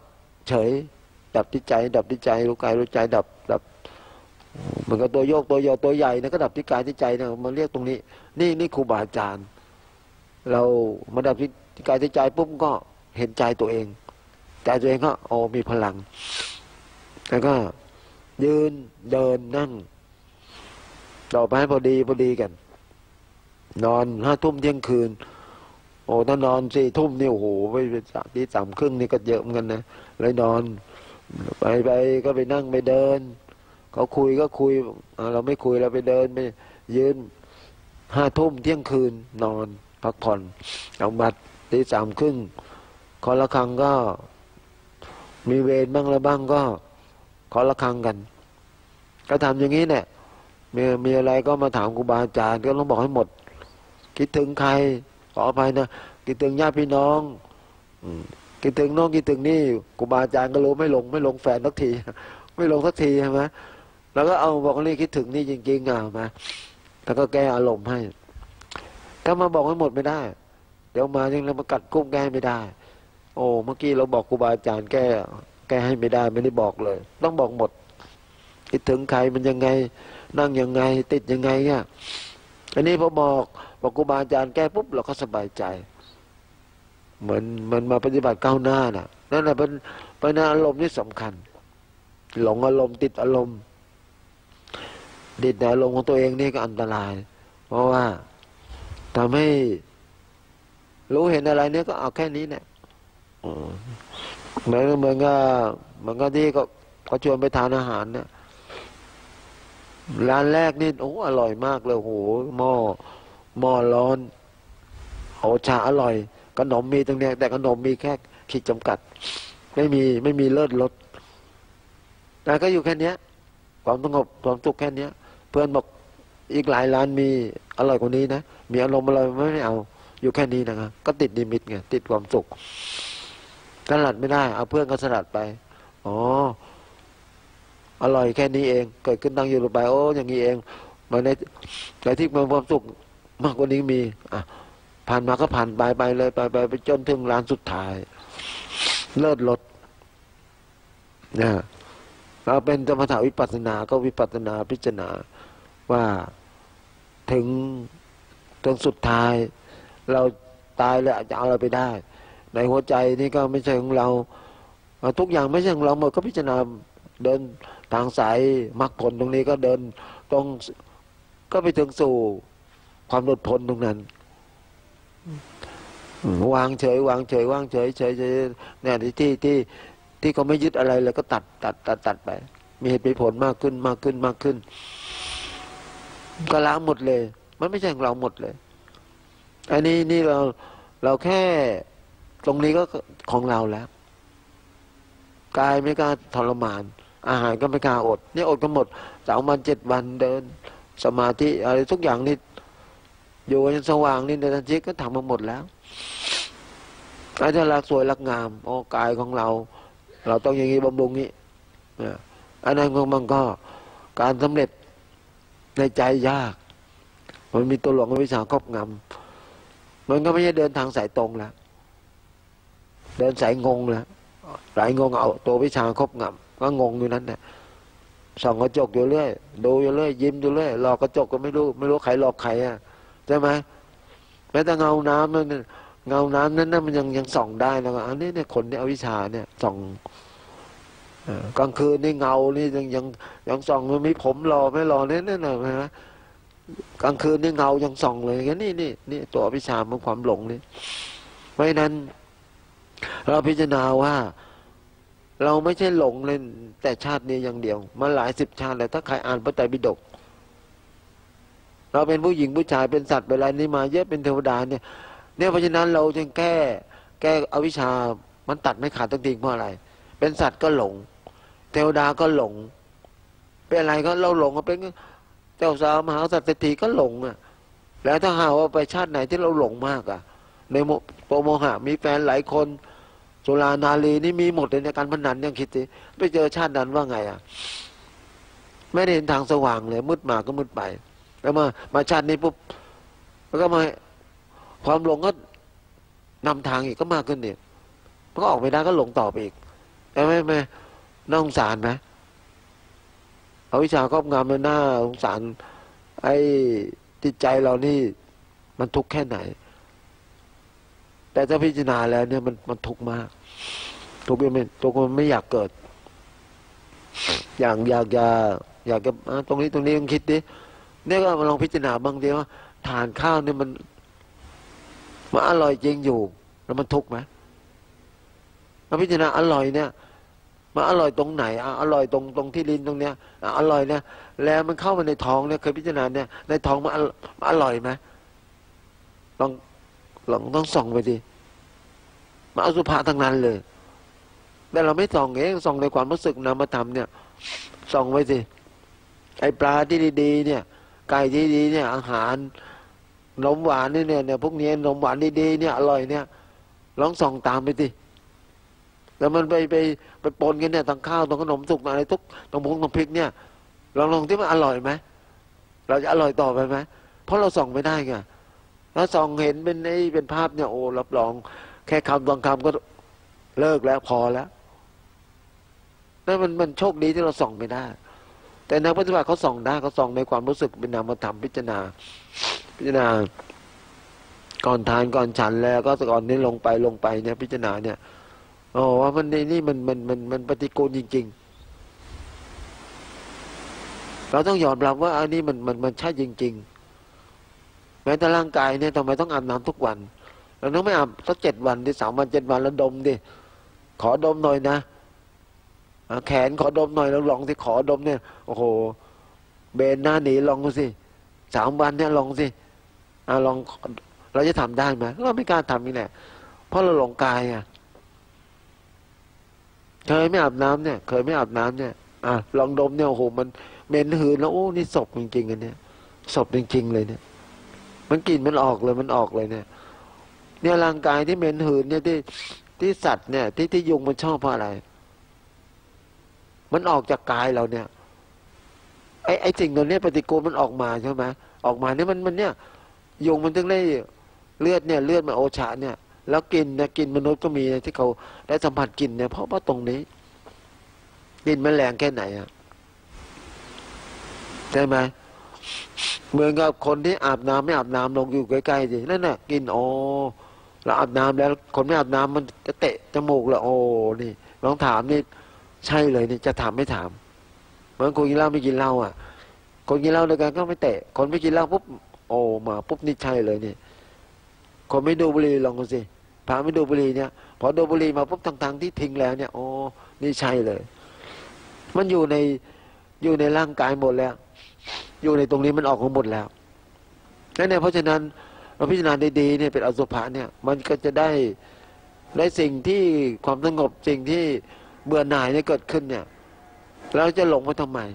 เฉยดับที่ใจดับที่ใจรู้กายรู้ใจดับดับเหมือนกับตัวโยกตัวโยกตัวใหญ่นะก็ดับที่กายที่ใจนะมาเรียกตรงนี้นี่นี่ครูบาอาจารย์เรามาดับที่กายที่ใจปุ๊บก็เห็นใจตัวเองใจตัวเองก็โอ้มีพลังแล้วก็ยืนเดินนั่งต่อไปพอดีพอดีกันนอนห้าทุ่มเที่ยงคืนโอ้ถ้านอนสี่ทุ่มนี่โอ้โหไปที่สามครึ่งนี่ก็เยอะเหมือนกันนะเลยนอนไปไปก็ไปนั่งไปเดินเขาคุยก็คุยเราไม่คุยเราไปเดินไปยืนห้าทุ่มเที่ยงคืนนอนพักผ่อนเอาบัตรที่สามครึ่งขอละครังก็มีเวรบ้างแล้วบ้างก็ขอละครังกันก็ทำอย่างนี้เนี่ยมีมีอะไรก็มาถามครูบาอาจารย์ก็ต้องบอกให้หมดคิดถึงใครขออภัยนะคิดถึงญาติพี่น้องคิดถึงน้องคิดถึงนี่ครูบาอาจารย์ก็รู้ไม่ลงไม่ลงแฟนสักทีไม่ลงสักทีใช่ไหมแล้วก็เอาบอกนี่คิดถึงนี่จริงๆอ่ะมาแล้วก็แก้อารมณ์ให้ถ้ามาบอกให้หมดไม่ได้เดี๋ยวมายังเรามากัดกุ้งแก้ไม่ได้โอ้เมื่อกี้เราบอกครูบาอาจารย์แก้แก้ให้ไม่ได้ไม่ได้บอกเลยต้องบอกหมดคิดถึงใครมันยังไงนั่งยังไงติดยังไงเนี่ยอันนี้พอบอกบอกครูบาอาจารย์แก้ปุ๊บเราก็สบายใจเหมือนมันมาปฏิบัติก้าวหน้าน่ะนั่นแหละเป็นเป็นอารมณ์ที่สำคัญหลงอารมณ์ติดอารมณ์ติดอารมณ์ของตัวเองนี่ก็อันตรายเพราะว่าทำให้รู้เห็นอะไรเนี่ยก็เอาแค่นี้เนี่ยเหมือนเหมือนก็เหมือนก็ที่ก็เขาชวนไปทานอาหารเนี่ยร้านแรกนี่โอ้อร่อยมากเลยโหหม้อหม้อร้อนโอชาอร่อยขนมมีตรงเนี้ยแต่ขนมมีแค่ขีดจำกัดไม่มีไม่มีเลิศรสแต่ก็อยู่แค่เนี้ยความสงบความสุขแค่เนี้ยเพื่อนบอกอีกหลายร้านมีอร่อยกว่านี้นะมีอารมณ์อะไรไม่เอาอยู่แค่นี้นะครับก็ติดนิมิตไงติดความสุขสลัดไม่ได้เอาเพื่อนก็สลัดไปอ๋ออร่อยแค่นี้เองเกิดขึ้นตั้งอยู่ลงไปโอ้อย่างนี้เองมาในในที่มีความสุขมากกว่านี้มีอ่ะผ่านมาก็ผ่านไปไปเลยไปไปไปจนถึงร้านสุดท้ายเลิศรสนะเราเป็นสมถะวิปัสสนาก็วิปัสสนาพิจารณาว่าถึงจนสุดท้ายเราตายแล้วจะเอาอะไรไปได้ในหัวใจนี่ก็ไม่ใช่ของเราทุกอย่างไม่ใช่ของเราหมดก็พิจารณาเดินทางสายมรรคผลตรงนี้ก็เดินตรงก็ไปถึงสู่ความหลุดพ้นตรงนั้นวางเฉยวางเฉยวางเฉยเฉยเฉยเนี่ยที่ที่ที่เขาไม่ยึดอะไรเลยก็ตัดตัดตัดตัดไปมีเหตุผลมากขึ้นมากขึ้นมากขึ้นก็ล้างหมดเลยมันไม่ใช่ของเราหมดเลยอันนี้นี่เราเราแค่ตรงนี้ก็ของเราแล้วกายไม่กล้าทรมานอาหารก็ไม่กล้าอดนี่อดกันหมดสามวันเจ็ดวันเดินสมาธิอะไรทุกอย่างนี่อยู่ยังสว่างนี่ในทันทีก็ทำมาหมดแล้วไอ้ถ้ารักสวยรักงามโอ้กายของเราเราต้องอย่างนี้บำรุงนี้อันนั้นของมันก็การสำเร็จในใจยากมันมีตัวหลวงวิชาครอบงำมันก็ไม่ใช่เดินทางสายตรงแล้วเดินสายงงแล้วสายงงเอาตัววิชาครอบงำก็งงอยู่นั้นแหละส่องกระจกอยู่เรื่อยดูอยู่เรื่อยยิ้มอยู่เรื่อยหลอกกระจกก็ไม่รู้ไม่รู้ใครหลอกใครอ่ะใช่ไหมแม้แต่เงาน้ำนั่นเงาน้ำนั้นนั่นมันยังยังส่องได้แล้วก็อันนี้เนี่ยคนเนี่ยเอาวิชาเนี่ยส่องกลางคืนนี่เงานี่ยังยังยังส่องมันมีผมรอไม่รอเนี่ยนั่นน่ะนะกลางคืนนี่เงายังส่องเลยงั้นนี่นี่นี่ตัววิชามันความหลงนี่เพราะฉะนั้นเราพิจารณาว่าเราไม่ใช่หลงเลยแต่ชาตินี้อย่างเดียวมาหลายสิบชาติแล้วถ้าใครอ่านพระไตรปิฎกเราเป็นผู้หญิงผู้ชายเป็นสัตว์เวลานี้มาเยอะเป็นเทวดาเนี่ยเนี่ยเพราะฉะนั้นเราจึงแก้แก้อวิชามันตัดไม่ขาดตั้งทีเพราะอะไรเป็นสัตว์ก็หลงเทวดาก็หลงเป็นอะไรก็เราหลงเป็นเจ้าสาวมหาสัตว์เศรษฐีก็หลงอ่ะแล้วถ้าหาว่าไปชาติไหนที่เราหลงมากอ่ะในโปโมหะมีแฟนหลายคนสุรานารีนี่มีหมดเลยในการพนันยังคิดสิไปเจอชาตินั้นว่าไงอ่ะไม่ได้เห็นทางสว่างเลยมืดมาก็มืดไปแล้วมามาชาตินี้ปุ๊บแล้วก็มาความหลงก็นำทางอีกก็มากขึ้นเนี่ยมันก็ออกไม่ได้ก็หลงต่อไปอีกแต่ไม่ไม่น่าสงสารไหมเอาวิชาครอบงำมันน่าสงสารไอ้จิตใจเรานี่มันทุกข์แค่ไหนแต่ถ้าพิจารณาแล้วเนี่ยมันมันทุกข์มากทุกข์มันทุกข์มันไม่อยากเกิดอย่างอยากจะอยากจะตรงนี้ตรงนี้ต้องคิดดิเนี่ยก็มาลองพิจารณาบ้างดิว่าทานข้าวเนี่ยมันมันอร่อยจริงอยู่แล้วมันทุกข์ไหมมาพิจารณาอร่อยเนี่ยมันอร่อยตรงไหนอร่อยตรงตรงที่ลิ้นตรงเนี้ยอร่อยเนี่ยแล้วมันเข้ามาในท้องเนี่ยเคยพิจารณาเนี่ยในท้องมันอร่อยไหมลองลองต้องส่องไปดิมาอสุภะทั้งนั้นเลยแต่เราไม่ส่องเองส่องในความรู้สึกนามธรรมเนี่ยส่องไว้สิไอปลาที่ดีๆเนี่ยไก่ที่ดีเนี่ยอาหารนมหวานนี่เนี่ยเนี่ยพวกนี้นมหวานดีๆเนี่ยอร่อยเนี่ยลองส่องตามไปสิแล้วมันไปไปไปปนกันเนี่ยทั้งข้าวทั้งขนมสุกอะไรทุกทั้งพงทั้งพริกเนี่ยลองลองที่มันอร่อยไหมเราจะอร่อยต่อไปไหมเพราะเราส่องไม่ได้ไงถ้าส่องเห็นเป็นไอ้เป็นภาพเนี่ยโอ้รับรองแค่คำบางคำก็เลิกแล้วพอแล้วนั่นมันมันโชคดีที่เราส่องไม่ได้แต่นักปฏิบัติเขาส่องได้เขาส่องในความรู้สึกเป็นนามธรรมพิจารณาพิจารณาก่อนทานก่อนฉันแล้วก็ก่อนนี้ลงไปลงไปเนี่ยพิจารณาเนี่ยโอ้ว่ามันในนี่มันมันมันมันปฏิกูลจริงๆเราต้องยอมรับว่าอันนี้มันมันมันใช่จริงๆแม้แต่ร่างกายเนี่ยทำไมต้องอาบน้ำทุกวันเราต้องไม่อาบสักเจ็ดวันดิสามวันเจ็ดวันแล้วดมดิขอดมหน่อยนะแขนขอดมหน่อยแล้วลองสิขอดมเนี่ยโอ้โหเบนหน้าหนีลองดูสิสามวันเนี่ยลองสิอ่าลองเราจะทำได้ไหมเราไม่กล้าทำนี่แหละเพราะเราหลงกายอ่ะเคยไม่อาบน้ำเนี่ยเคยไม่อาบน้ำเนี่ยอ่ะลองดมเนี่ยโอ้โหมันเหม็นหืนแล้วโอ้นี่ศพจริงๆกันเนี่ยศพจริงๆเลยเนี่ยมันกลิ่นมันออกเลยมันออกเลยเนี่ยเนี่ยร่างกายที่เหม็นหืนเนี่ยที่ที่สัตว์เนี่ยที่ที่ยุงมันชอบเพราะอะไรมันออกจากกายเราเนี่ยไอ้ไอ้สิ่งตัวนี้ปฏิกูลมันออกมาใช่ไหมออกมาเนี่ยมันมันเนี่ยยุงมันถึงได้เลือดเนี่ยเลือดมันโอชะเนี่ยแล้วกินเนี่ยกินมนุษย์ก็มีที่เขาได้สัมผัสกินเนี่ยเพราะว่าตรงนี้กินมันแรงแค่ไหนอ่ะใช่ไหมเหมือนกับคนที่อาบน้ำไม่อาบน้ำลงอยู่ใกล้ๆสินั่นน่ะกินโอ้เราอาบน้ำแล้วคนไม่อาบน้ำมันจะเตะจมูกแล้วโอ้นี่ลองถามนี่ใช่เลยนี่จะถามไม่ถามเหมือนคนกินเหล้าไม่กินเหล้าอ่ะคนกินเหล้าด้วยกันก็ไม่เตะคนไม่กินเหล้าปุ๊บโอ้มาปุ๊บนี่ใช่เลยนี่คนไม่ดูบุหรี่ลองดูสิพาไม่ดูบุหรี่เนี่ยพอดูบุหรี่มาปุ๊บทางๆที่ทิ้งแล้วเนี่ยโอ้นี่ใช่เลยมันอยู่ในอยู่ในร่างกายหมดแล้วอยู่ในตรงนี้มันออกมาหมดแล้วนั่นเนี่ยเพราะฉะนั้นเราพิจารณาดีๆเนี่ยเป็นอสุภะเนี่ยมันก็จะได้ได้สิ่งที่ความสงบสิ่งที่เบื่อหน่ายเนี่ยเกิดขึ้นเนี่ยเราจะหลงไปทำไม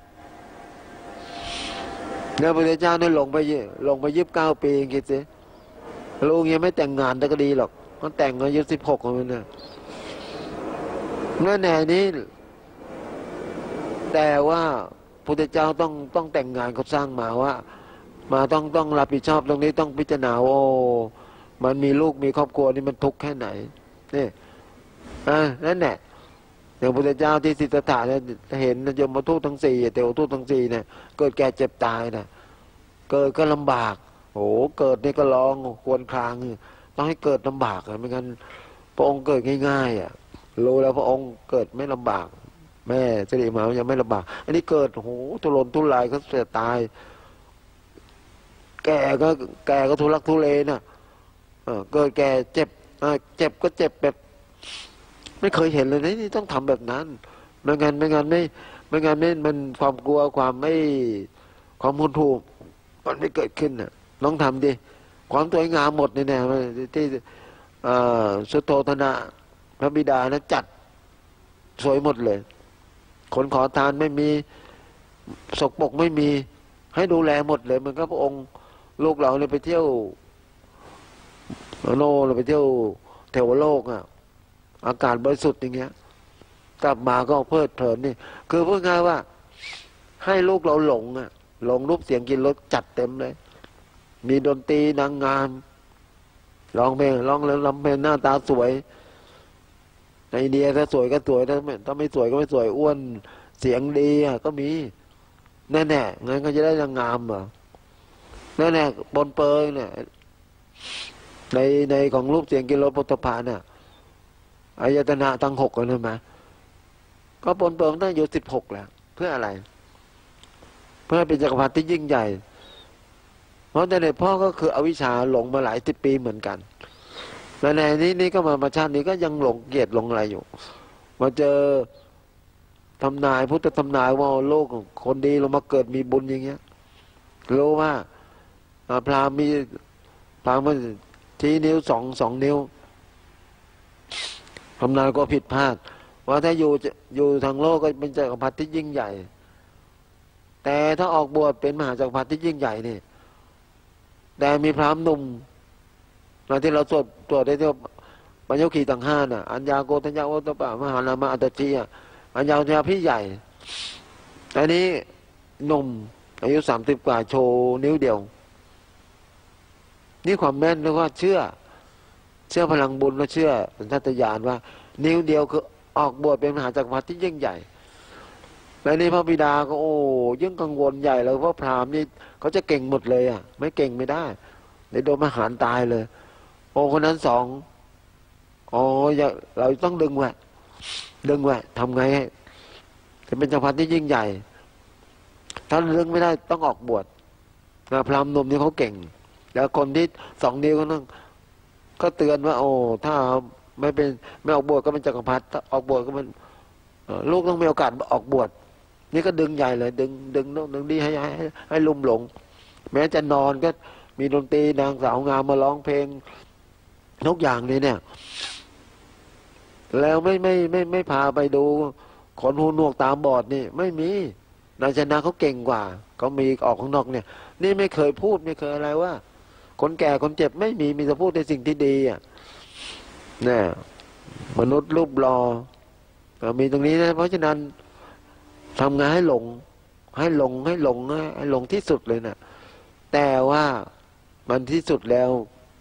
เนี่ยพระพุทธเจ้าเนี่ยหลงไปหลงไปยี่สิบเก้าปีคิดสิลูกยังไม่แต่งงานแต่ก็ดีหรอกมันแต่งอายุสิบหกมันเนี่ยเมื่อแน่นี้แต่ว่าพระพุทธเจ้าต้องต้องแต่งงานเขาสร้างมาว่ามาต้องต้องรับผิดชอบตรงนี้ต้องพิจารณาโอ้มันมีลูกมีครอบครัวนี่มันทุกข์แค่ไหนนี่อ่านั่นแหละอย่างพระพุทธเจ้าที่สิทธัตถะเนี่ยเห็นยมทูตทั้งสี่เทวทูตทั้งสี่เนี่ยเกิดแก่เจ็บตายนะเกิดก็ลำบากโอ้เกิดนี่ก็ร้องควรครางต้องให้เกิดลำบากอะไม่งั้นพระองค์เกิดง่ายๆอ่ะรู้แล้วพระองค์เกิดไม่ลำบากแม่สิริมายังไม่ลำบากอันนี้เกิดโหทุรนทุรายก็เสียตายแก่ก็แก่ก็ทุรักทุเลนะเออเกิดแก่เจ็บเจ็บก็เจ็บแบบไม่เคยเห็นเลยนะนี่ต้องทำแบบนั้นไม่งั้นไม่งั้นไม่ไม่งั้นไม่มันความกลัวความไม่ความหุนหูมันไม่เกิดขึ้นน่ะลองทำดิความสวยงามหมดเนี่ยนะที่สุโธธนะพระบิดานะจัดสวยหมดเลยคนขอทานไม่มีสกปรกไม่มีให้ดูแลหมดเลยมันก็พระองค์ลูกเราเนี่ยไปเที่ยวโน่เราไปเที่ยวเทวโลกอ่ะอากาศบริสุทธิ์อย่างเงี้ยกลับมาก็เพลิดเพลินนี่คือพูดง่ายว่าให้ลูกเราหลงอ่ะหลงรูปเสียงกินรสจัดเต็มเลยมีดนตรีนางงามร้องเพลงร้องแล้วร้องเพลงหน้าตาสวยในอินเดียถ้าสวยก็สวยถ้าไม่ถ้าไม่สวยก็ไม่สวยอ้วนเสียงดีอ่ะก็มีแน่แน่งั้นก็จะได้นางงามเหรอแน่แน่ปนเปยเนี่ยในในของรูปเสียงกิโลปุถะพาเนี่ยอายตนะทั้งหกเลยไหมก็ปนเปยตั้งอยู่สิบหกแล้วเพื่ออะไรเพื่อเป็นจักรพรรดิที่ยิ่งใหญ่เพราะแต่ในพ่อก็คืออวิชชาหลงมาหลายสิบปีเหมือนกันแล้วในนี้นี่ก็มามาชาตินี้ก็ยังหลงเกียรติหลงอะไรอยู่มาเจอทำนายพุทธทำนายว่าโลกคนดีเรามาเกิดมีบุญอย่างเงี้ยรู้ว่าพราหมณ์มีพราหมณ์มันชี้นิ้วสองสองนิ้วทำนายก็ผิดพลาดว่าถ้าอยู่อยู่ทางโลกก็เป็นจักรพรรดิที่ยิ่งใหญ่แต่ถ้าออกบวชเป็นมหาจักรพรรดิที่ยิ่งใหญ่นี่แต่มีพราหมณ์หนุ่มมาที่เราสวดตรวจได้ที่ปัญญคีต่างห้าน่ะอัญญาโกตัญญาโอตปะมหานามาอัตจีอ่ะอัญญาญาพี่ใหญ่อันนี้หนุ่มอายุสามสิบกว่าโชว์นิ้วเดียวนี่ความแม่นเรียกว่าเชื่อเชื่อพลังบุญและเชื่อสัญชาตญาณว่านิ้วเดียวคือออกบวชเป็นมหาจักรพรรดิที่ยิ่งใหญ่แล้วนี่พระบิดาก็โอ้ยิ่งกังวลใหญ่เลยเพราะพราหมณ์นี่เขาจะเก่งหมดเลยอ่ะไม่เก่งไม่ได้ในโดนมหารตายเลยโอ้คนนั้นสองอ๋ออย่าเราต้องดึงไว้ดึงไว้ทำไงให้จะเป็นจักรพรรดิที่ยิ่งใหญ่ถ้าดึงไม่ได้ต้องออกบวชนะพราหมณ์หนุ่มนี่เขาเก่งแล้วคนที่สองนิ้วก็ต้องก็เตือนว่าโอ้ถ้าไม่เป็นไม่ออกบวชก็เป็นจักรพรรดิถ้าออกบวชก็มันลูกต้องมีโอกาสออกบวชนี่ก็ดึงใหญ่เลยดึงดึงดึงดีให้ให้ให้ลุ่มหลงแม้จะนอนก็มีดนตรีนางสาวงามมาร้องเพลงทุกอย่างเลยเนี่ยแล้วไม่ไม่ไม่ไม่พาไปดูคนหูหนวกตามบอดนี่ไม่มีนายชนะเขาเก่งกว่าเขามีออกข้างนอกเนี่ยนี่ไม่เคยพูดไม่เคยอะไรว่าคนแก่คนเจ็บไม่มีมีแต่พูดในสิ่งที่ดีอ่ะเนี่ยมนุษย์รูปรอมีตรงนี้นะเพราะฉะนั้นทำงานให้หลงให้หลงให้หลงให้หลงที่สุดเลยนะแต่ว่ามันที่สุดแล้ว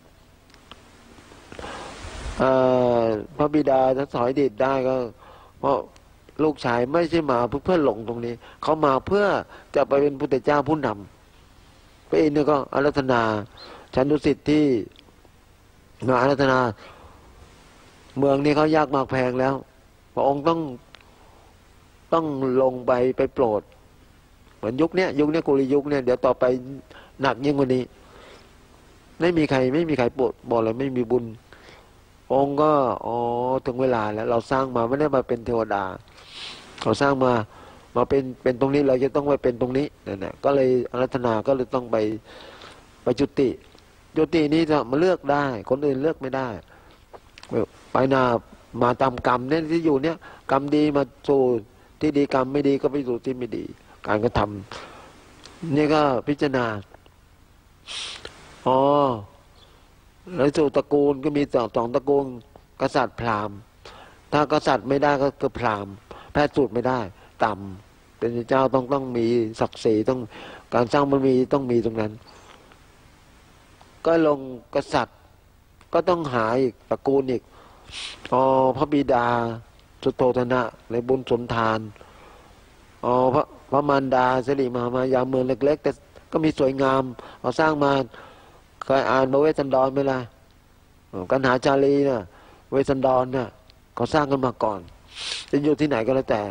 พระบิดาจะสอยเด็ดได้ก็เพราะลูกชายไม่ใช่มาเพื่อเพื่อหลงตรงนี้เขามาเพื่อจะไปเป็นพุทธเจ้าผู้นำพระอินทร์เนี่ยก็อาราธนาชั้นดุสิตที่มาอาราธนาเมืองนี้เขายากมากแพงแล้วพระองค์ต้องต้องลงไปไปโปรดเหมือนยุคนี้ยุคนี้กุลิยุคเนี่ยเดี๋ยวต่อไปหนักยิ่งกว่านี้ไม่มีใครไม่มีใครโปรดบอกเลยไม่มีบุญองค์ก็อ๋อถึงเวลาแล้วเราสร้างมาไม่ได้มาเป็นเทวดาเราสร้างมามาเป็นเป็นตรงนี้เราจะต้องไปเป็นตรงนี้นั่นแหละก็เลยอารัธนาก็เลยต้องไปไปจุติจุตินี้จะมาเลือกได้คนอื่นเลือกไม่ได้ไปนามาตามกรรมเนี่ยที่อยู่เนี่ยกรรมดีมาสู่ที่ดีกรรมไม่ดีก็ไปสู่ที่ไม่ดีการกระทำนี่ก็พิจารณาอ๋อแล้วสู่ตระกูลก็มีสองสองตระกูลกษัตริย์พราหมณ์ถ้ากษัตริย์ไม่ได้ก็คือพราหมณ์แพทย์สูตรไม่ได้ต่ำเป็นเจ้าต้องต้องมีศักดิ์ศรีต้องการสร้างมันมีต้องมีตรงนั้นก็ลงกษัตริย์ก็ต้องหาอีกตระกูลอีกอ๋อพระบิดาสุโธทนะในบุญสนทานอ๋อพระพระมารดาสิริมหามายาเมืองเล็กๆแต่ก็มีสวยงามเอาสร้างมาเคยอ่านมาเวสันดรไหมล่ะกันหาจารีน่ะเวสันดรน่ะเขาสร้างกันมาก่อนจะอยู่ที่ไหนก็แล้วแต่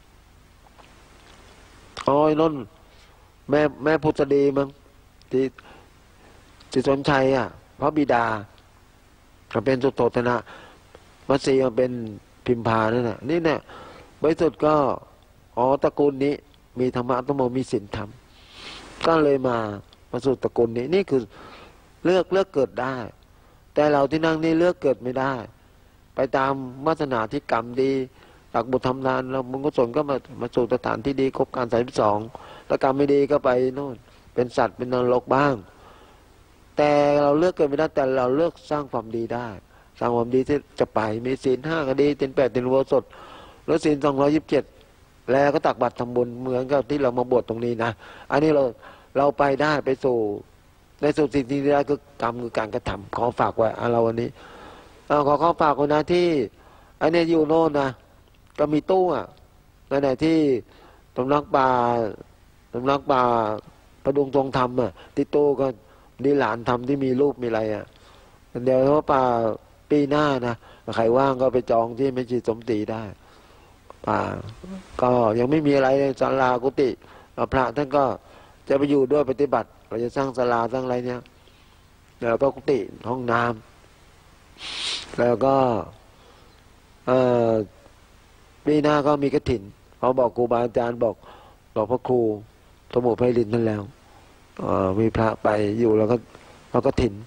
อ๋อยนนแม่แม่พุทธดีมั้งที่ที่สนชัยอ่ะพระบิดาเขาเป็นสุโธทนะมัตสีมาเป็นพิมพานั่นน่ะนี่เนี่ยบริสุทธิ์ก็อ๋อตระกูลนี้มีธรรมะต้องมีศีลธรรมก็เลยมามาสู่ตระกูลนี้นี่คือเลือกเลือกเกิดได้แต่เราที่นั่งนี่เลือกเกิดไม่ได้ไปตามวาสนาที่กรรมดีตักบุญทำทานเราบุญกุศลก็มามาสู่สถานที่ดีครบการสายที่สองถ้ากรรมไม่ดีก็ไปโน่นเป็นสัตว์เป็นนรกบ้างแต่เราเลือกเกิดไม่ได้แต่เราเลือกสร้างความดีได้สร้างความดีที่จะไปมีศีลห้าก็ดีศีลแปดศีลอุโบสถแล้วศีลสองร้อยยี่สิบเจ็ดแล้วก็ตักบาตรทำบุญเหมือนกับที่เรามาบวชตรงนี้นะอันนี้เราเราไปได้ไปสู่ในสุดสิ่งที่ได้คือกรรมคือการกระทำขอฝากไว้เราวันนี้ขอขอฝากไว้นะที่อันนี้อยู่โน่นนะก็มีตู้อ่ะนั่นแหละที่สำนักป่าสำนักป่าประดุงทรงธรรมอ่ะที่ตู้ก็นี่หลานทำที่มีรูปมีอะไรอ่ะเดี๋ยวเพราะป่าปีหน้านะใครว่างก็ไปจองที่ไม่ชีสมศรีได้ป่าก็ยังไม่มีอะไรในศาลากุฏิพระท่านก็จะไปอยู่ด้วยปฏิบัติเราจะสร้างศาลาสร้างอะไรเนี่ยแล้วก็กุฏิห้องน้ำแล้วก็เอ่อปีหน้าก็มีกฐินเขาบอกครูบาอาจารย์บอกบอกพระครูสมุไพรินทร์นั่นแล้วมีพระไปอยู่แล้วก็เราก็ถิ่น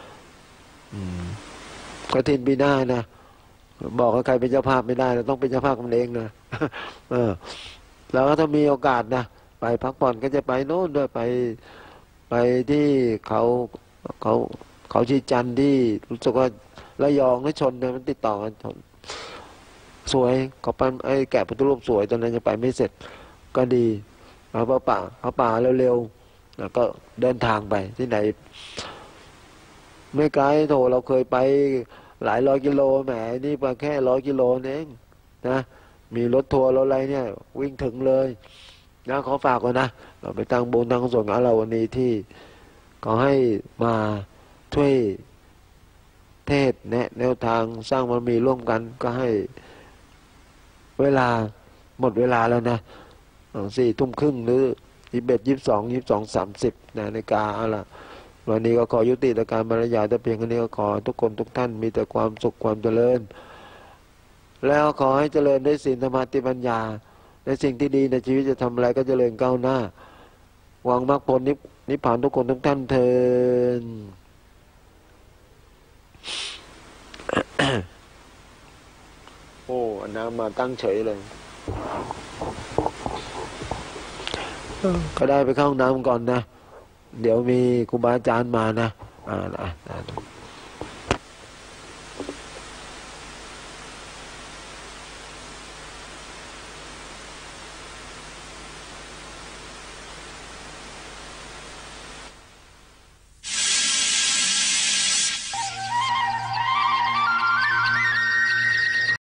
ก็ถิ่นปีหน้านะบอกว่าใครเป็นเจ้าภาพไม่ได้เราต้องเป็นเจ้าภาพกันเองนะเออแล้วถ้ามีโอกาสนะไปพักผ่อนก็จะไปโน่นด้วยไปไปที่เขาเขาเขาชีจันทร์ที่รู้สึกว่าระยองและชนเนี่ยมันติดต่อกันชนสวยเขาปั้นไอ้แกะพุทธรูปสวยตอนนั้นยังไปไม่เสร็จก็ดีเอาพระป่าพระป่าเร็วๆแล้วก็เดินทางไปที่ไหนไม่ไกลโถเราเคยไปหลายร้อยกิโลแหมนี่ไปแค่ร้อยกิโลเองนะมีรถทัวร์รถอะไรเนี่ยวิ่งถึงเลยนะขอฝากก่อนนะเราไปตั้งบุญตั้งกุศลกับเราวันนี้ที่เขาให้มาช่วยเทศแนะแนวทางสร้างมันมีร่วมกันก็ให้เวลาหมดเวลาแล้วนะสี่ทุ่มครึ่งหรือยี่สิบเอ็ดยี่สิบสองยี่สิบสองสามสิบนาฬิกาเอาล่ะวันนี้ก็ขอยุติการบรรยายแต่เพียงแค่นี้ก็ขอทุกคนทุกท่านมีแต่ความสุขความเจริญแล้วขอให้เจริญด้วยศีลสมาธิปัญญาในสิ่งที่ดีในชีวิตจะทำอะไรก็เจริญก้าวหน้าหวังมรรคผลนิพพานทุกคนทุกท่านเถิดโอ้อันน้ำมาตั้งเฉยเลยก็ได้ไปเข้าห้องน้ำก่อนนะเดี๋ยวมีครูบาอาจารย์มานะอ่า